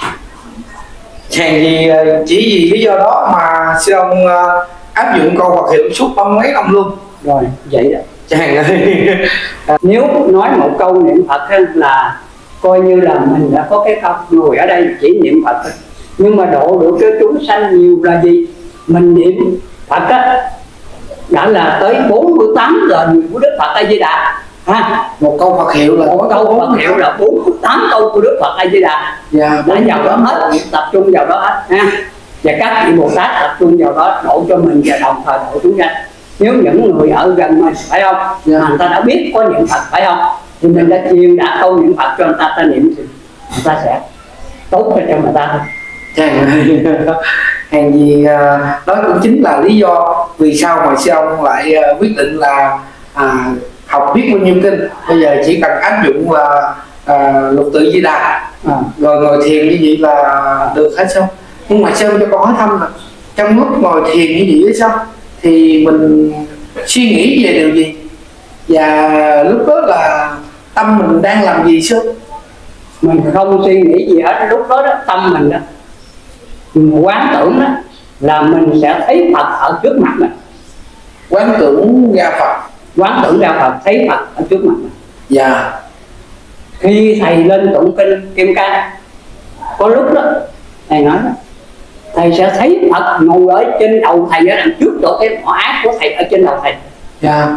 Hèn gì chỉ vì lý do đó mà sư ông uh, áp dụng câu Phật hiệu suốt ba mấy năm luôn. Rồi vậy đó. Chàng ơi. Nếu nói một câu niệm Phật là coi như là mình đã có cái công, ngồi ở đây chỉ niệm Phật thôi. Nhưng mà độ được cho chúng sanh nhiều là gì? Mình niệm Phật á, đã là tới bốn mươi tám lời của Đức Phật A Di Đà. Ha, một câu Phật hiệu là một câu Phật hiệu là bốn mươi tám câu của Đức Phật A Di Đà. Dạ, đã vào đó hết, tập trung vào đó hết ha. Và các vị Bồ Tát tập trung vào đó độ cho mình và đồng thời độ chúng sanh. Nếu những người ở gần mình phải không, dạ. Mà người ta đã biết có niệm Phật phải không, thì mình đã truyền đã câu niệm Phật cho người ta, ta niệm thì người ta sẽ tốt cho người ta thôi. Chàng ơi. Hèn gì đó cũng chính là lý do vì sao mà sư ông lại quyết định là à, học biết bao nhiêu kinh, bây giờ chỉ cần áp dụng là à, lục tự Di Đà à, rồi ngồi thiền như vậy là được hết sao? Nhưng mà sư cho con hỏi thăm là trong lúc ngồi thiền như vậy sao thì mình suy nghĩ về điều gì, và lúc đó là tâm mình đang làm gì sư? Mình không suy nghĩ gì hết, lúc đó, đó tâm mình đó quán tưởng đó là mình sẽ thấy Phật ở trước mặt mình. Quán tưởng ra Phật. Quán tưởng ra Phật, thấy Phật ở trước mặt mình. Dạ. Khi thầy lên tụng kinh Kim Cang, có lúc đó thầy nói đó, thầy sẽ thấy Phật ngồi ở trên đầu thầy, ở đằng trước chỗ cái mỏ ác của thầy ở trên đầu thầy. Dạ.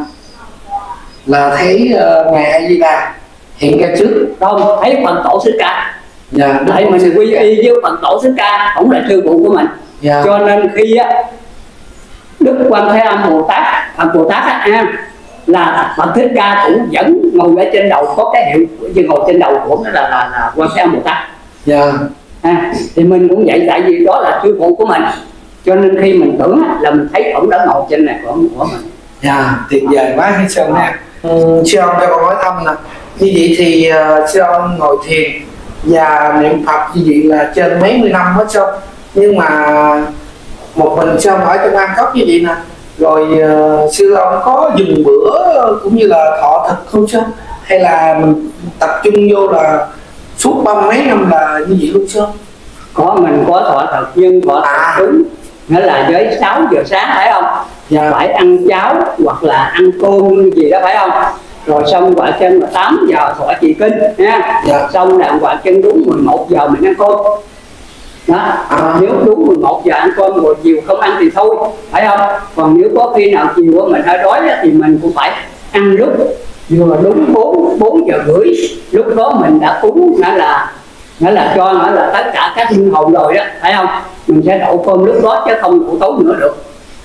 Là thấy uh, ngài A Di Đà hiện ra trước. Không, thấy Phật Tổ Thích Ca. Dạ. Tại mình quy y với Phật Tổ Thích Ca, cũng là sư phụ của mình. Dạ. Cho nên khi á Đức Quan Thế Âm Bồ Tát, Phật Bồ Tát á, là Phật Thích Ca cũng vẫn ngồi ở trên đầu, có cái hiệu như ngồi trên đầu của nó là là, là Quan Thế Âm Bồ Tát. Dạ. À, thì mình cũng vậy, tại vì đó là sư phụ của mình, cho nên khi mình tưởng là mình thấy ổng đã ngồi trên này của của mình. Dạ, tuyệt vời quá hay sư ông nha. Ừ, sư ông cho con hỏi thăm nè, như vậy thì uh, sư ông ngồi thiền và niệm Phật như vậy là trên mấy mươi năm hết sao? Nhưng mà một mình sư ông ở trong Am Cốc như vậy nè, rồi uh, sư ông có dùng bữa cũng như là thọ thực không sư? Hay là mình tập trung vô là suốt ba mấy năm là như vậy luôn sư? Có, mình có thọ thực, nhưng thọ thực à. Đúng nghĩa là với sáu giờ sáng phải không? Dạ. Phải ăn cháo hoặc là ăn cơm gì đó phải không? Rồi xong quả chân là tám giờ thọ trì kinh nha. Dạ. Xong là quả chân đúng mười một giờ mình ăn cơm đó. À. Nếu đúng mười một giờ ăn cơm rồi chiều không ăn thì thôi phải không? Còn nếu có khi nào chiều mình hơi đói thì mình cũng phải ăn lúc vừa đúng bốn bốn giờ rưỡi, lúc đó mình đã cúng nghĩa là nghĩa là cho nghĩa là tất cả các linh hồn rồi đó phải không? Mình sẽ đổ cơm lúc đó chứ không đổ tối nữa được.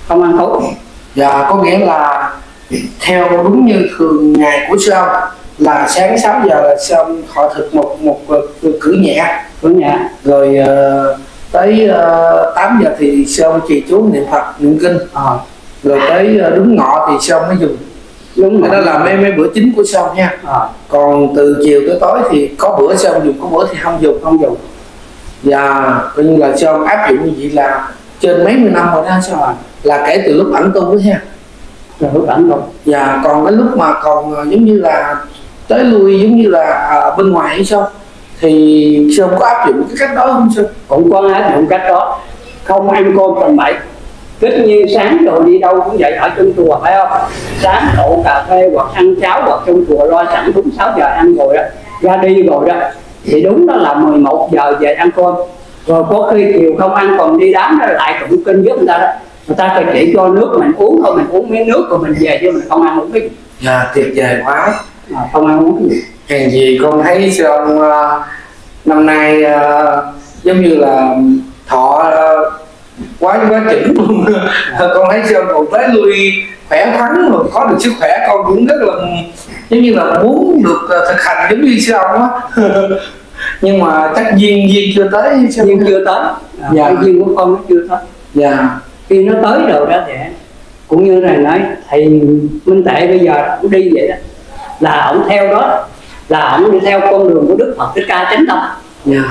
không ăn tối. Dạ, có nghĩa là theo đúng như thường ngày của sư ông là sáng sáu giờ là sư ông thọ thực một một cử nhẹ, cử nhẹ, rồi uh, tới uh, tám giờ thì sư ông trì chú niệm Phật niệm kinh, à. rồi tới uh, đúng ngọ thì sư ông mới dùng. Đúng rồi, đó là mấy mấy bữa chính của sư ông nha. À. Còn từ chiều tới tối thì có bữa sư ông dùng, có bữa thì không dùng, không dùng. Và coi như là sư ông áp dụng như vậy là trên mấy mươi năm rồi đó sao à? Là kể từ lúc ẩn tu đó ha. Là lúc ẩn tu. Và còn cái lúc mà còn giống như là tới lui giống như là à, bên ngoài hay sao thì sư ông có áp dụng cái cách đó không sư? Cũng có áp dụng cách đó, không ăn cơm tầm bậy. Tất nhiên sáng rồi đi đâu cũng vậy, ở trong chùa phải không? Sáng đổ cà phê hoặc ăn cháo hoặc trong chùa lo sẵn đúng sáu giờ ăn rồi đó, ra đi rồi đó thì đúng đó là mười một giờ về ăn cơm. Rồi có khi chiều không ăn còn đi đám đó lại tụng kinh giúp người ta đó. Người ta phải chỉ cho nước mình uống thôi, mình uống miếng nước rồi mình về chứ mình không ăn uống cái gì. Dạ, tuyệt vời quá. À, không ăn uống cái gì. Hèn gì con thấy sư ông uh, năm nay uh, giống như là thọ uh, quá quá chỉnh luôn. Con thấy sư ông còn tới lui khỏe khoắn rồi, có được sức khỏe con cũng rất là giống như là muốn được uh, thực hành giống như sư ông á. Nhưng mà chắc duyên duyên chưa tới. Duyên chưa tới. À, dạ. Duyên của con nó chưa tới. Dạ. Khi nó tới rồi đó thì cũng như này nói thầy Minh Tệ bây giờ cũng đi vậy đó, là ông theo đó, là ông đi theo con đường của Đức Phật Thích Ca Chánh Tông. Yeah.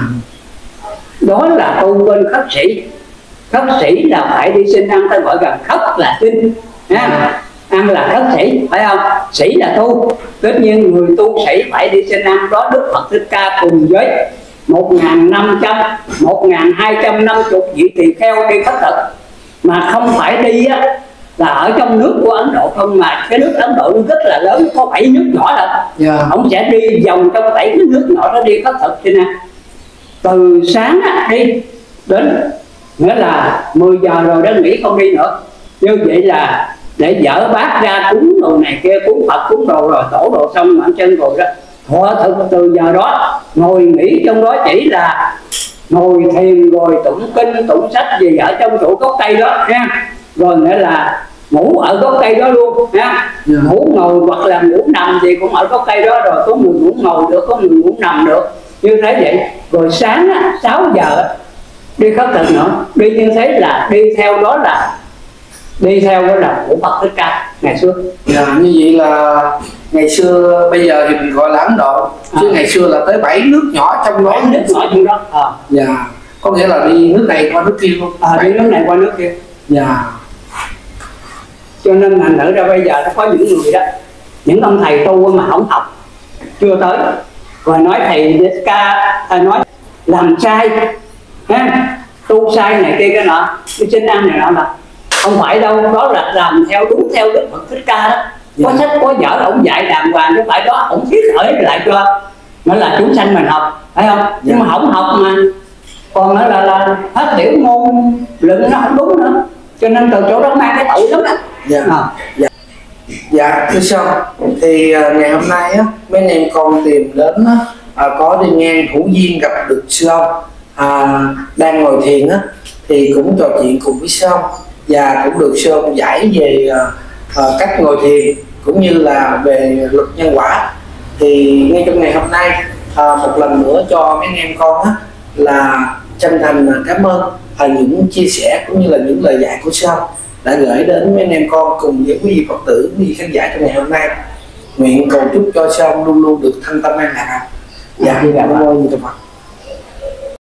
Đó là tu bên khất sĩ. Khất sĩ là phải đi xin ăn, ta gọi là khất là xin, yeah. Ăn là khất sĩ phải không? Sĩ là tu. Tất nhiên người tu sĩ phải đi xin ăn, đó Đức Phật Thích Ca cùng với một nghìn năm trăm, một nghìn hai trăm năm mươi vị tỳ kheo đi khất thực. Mà không phải đi á là ở trong nước của Ấn Độ không, mà cái nước Ấn Độ nó rất là lớn, có bảy nước nhỏ đâu. Yeah. Ông sẽ đi vòng trong bảy cái nước nhỏ đó đi khất thực trên nè. Từ sáng á, đi đến nghĩa là mười giờ rồi đó nghỉ không đi nữa. Như vậy là để dỡ bát ra cúng đồ này kia, cúng Phật cúng đồ rồi đổ đồ xong mạnh chân rồi đó. Thọ thực từ giờ đó ngồi nghỉ trong đó chỉ là ngồi thiền rồi tụng kinh tụng sách gì ở trong chỗ gốc cây đó nha. Rồi nghĩa là ngủ ở gốc cây đó luôn nha. Yeah. Ngủ ngồi hoặc là ngủ nằm gì cũng ở gốc cây đó, rồi có người ngủ ngồi được, có người ngủ nằm được, như thế vậy. Rồi sáng á, sáu giờ đi khất thực nữa, đi như thế là đi theo đó là đi theo đó là của Phật Thích Ca ngày xưa. Dạ, như vậy là ngày xưa bây giờ thì mình gọi là Ấn Độ, chứ à. ngày xưa là tới bảy nước nhỏ trong đó. Nước nhỏ trong đó. À. Dạ, có nghĩa là đi nước này qua nước kia luôn. À, đi nước này qua nước kia. Dạ. Cho nên thành thử ra bây giờ nó có những người đó, những ông thầy tu mà không học, chưa tới, rồi nói thầy Thích Ca, thầy nói làm sai, ha, tu sai này kia cái nọ, cái xin ăn này nọ là không phải đâu, đó là làm theo đúng theo Đức Phật Thích Ca đó. Có yeah. sách có vở ông dạy đàng hoàng, chứ phải đó ông thiết khởi lại cho nó là chúng sanh mình học, phải không? Yeah. Nhưng mà không học mà còn nó là, là hết tiểu môn luận nó không đúng nữa, cho nên từ chỗ đó mang cái tội lắm đó. Dạ. À. Dạ. Dạ, thưa sư, thì uh, ngày hôm nay á, mấy anh em con tìm đến á, uh, có đi ngang hữu duyên gặp được sư ông uh, đang ngồi thiền á, thì cũng trò chuyện cùng với sư ông và cũng được sư ông giải về uh, uh, cách ngồi thiền cũng như là về luật nhân quả. Thì ngay trong ngày hôm nay uh, một lần nữa cho mấy anh em con á, là chân thành cảm ơn uh, những chia sẻ cũng như là những lời dạy của sư ông đã gửi đến mấy anh em con cùng với quý vị Phật tử, quý vị khán giả trong ngày hôm nay. Nguyện cầu chúc cho sư ông luôn luôn được thanh tâm an lạc. Dạ, cảm ơn Phật.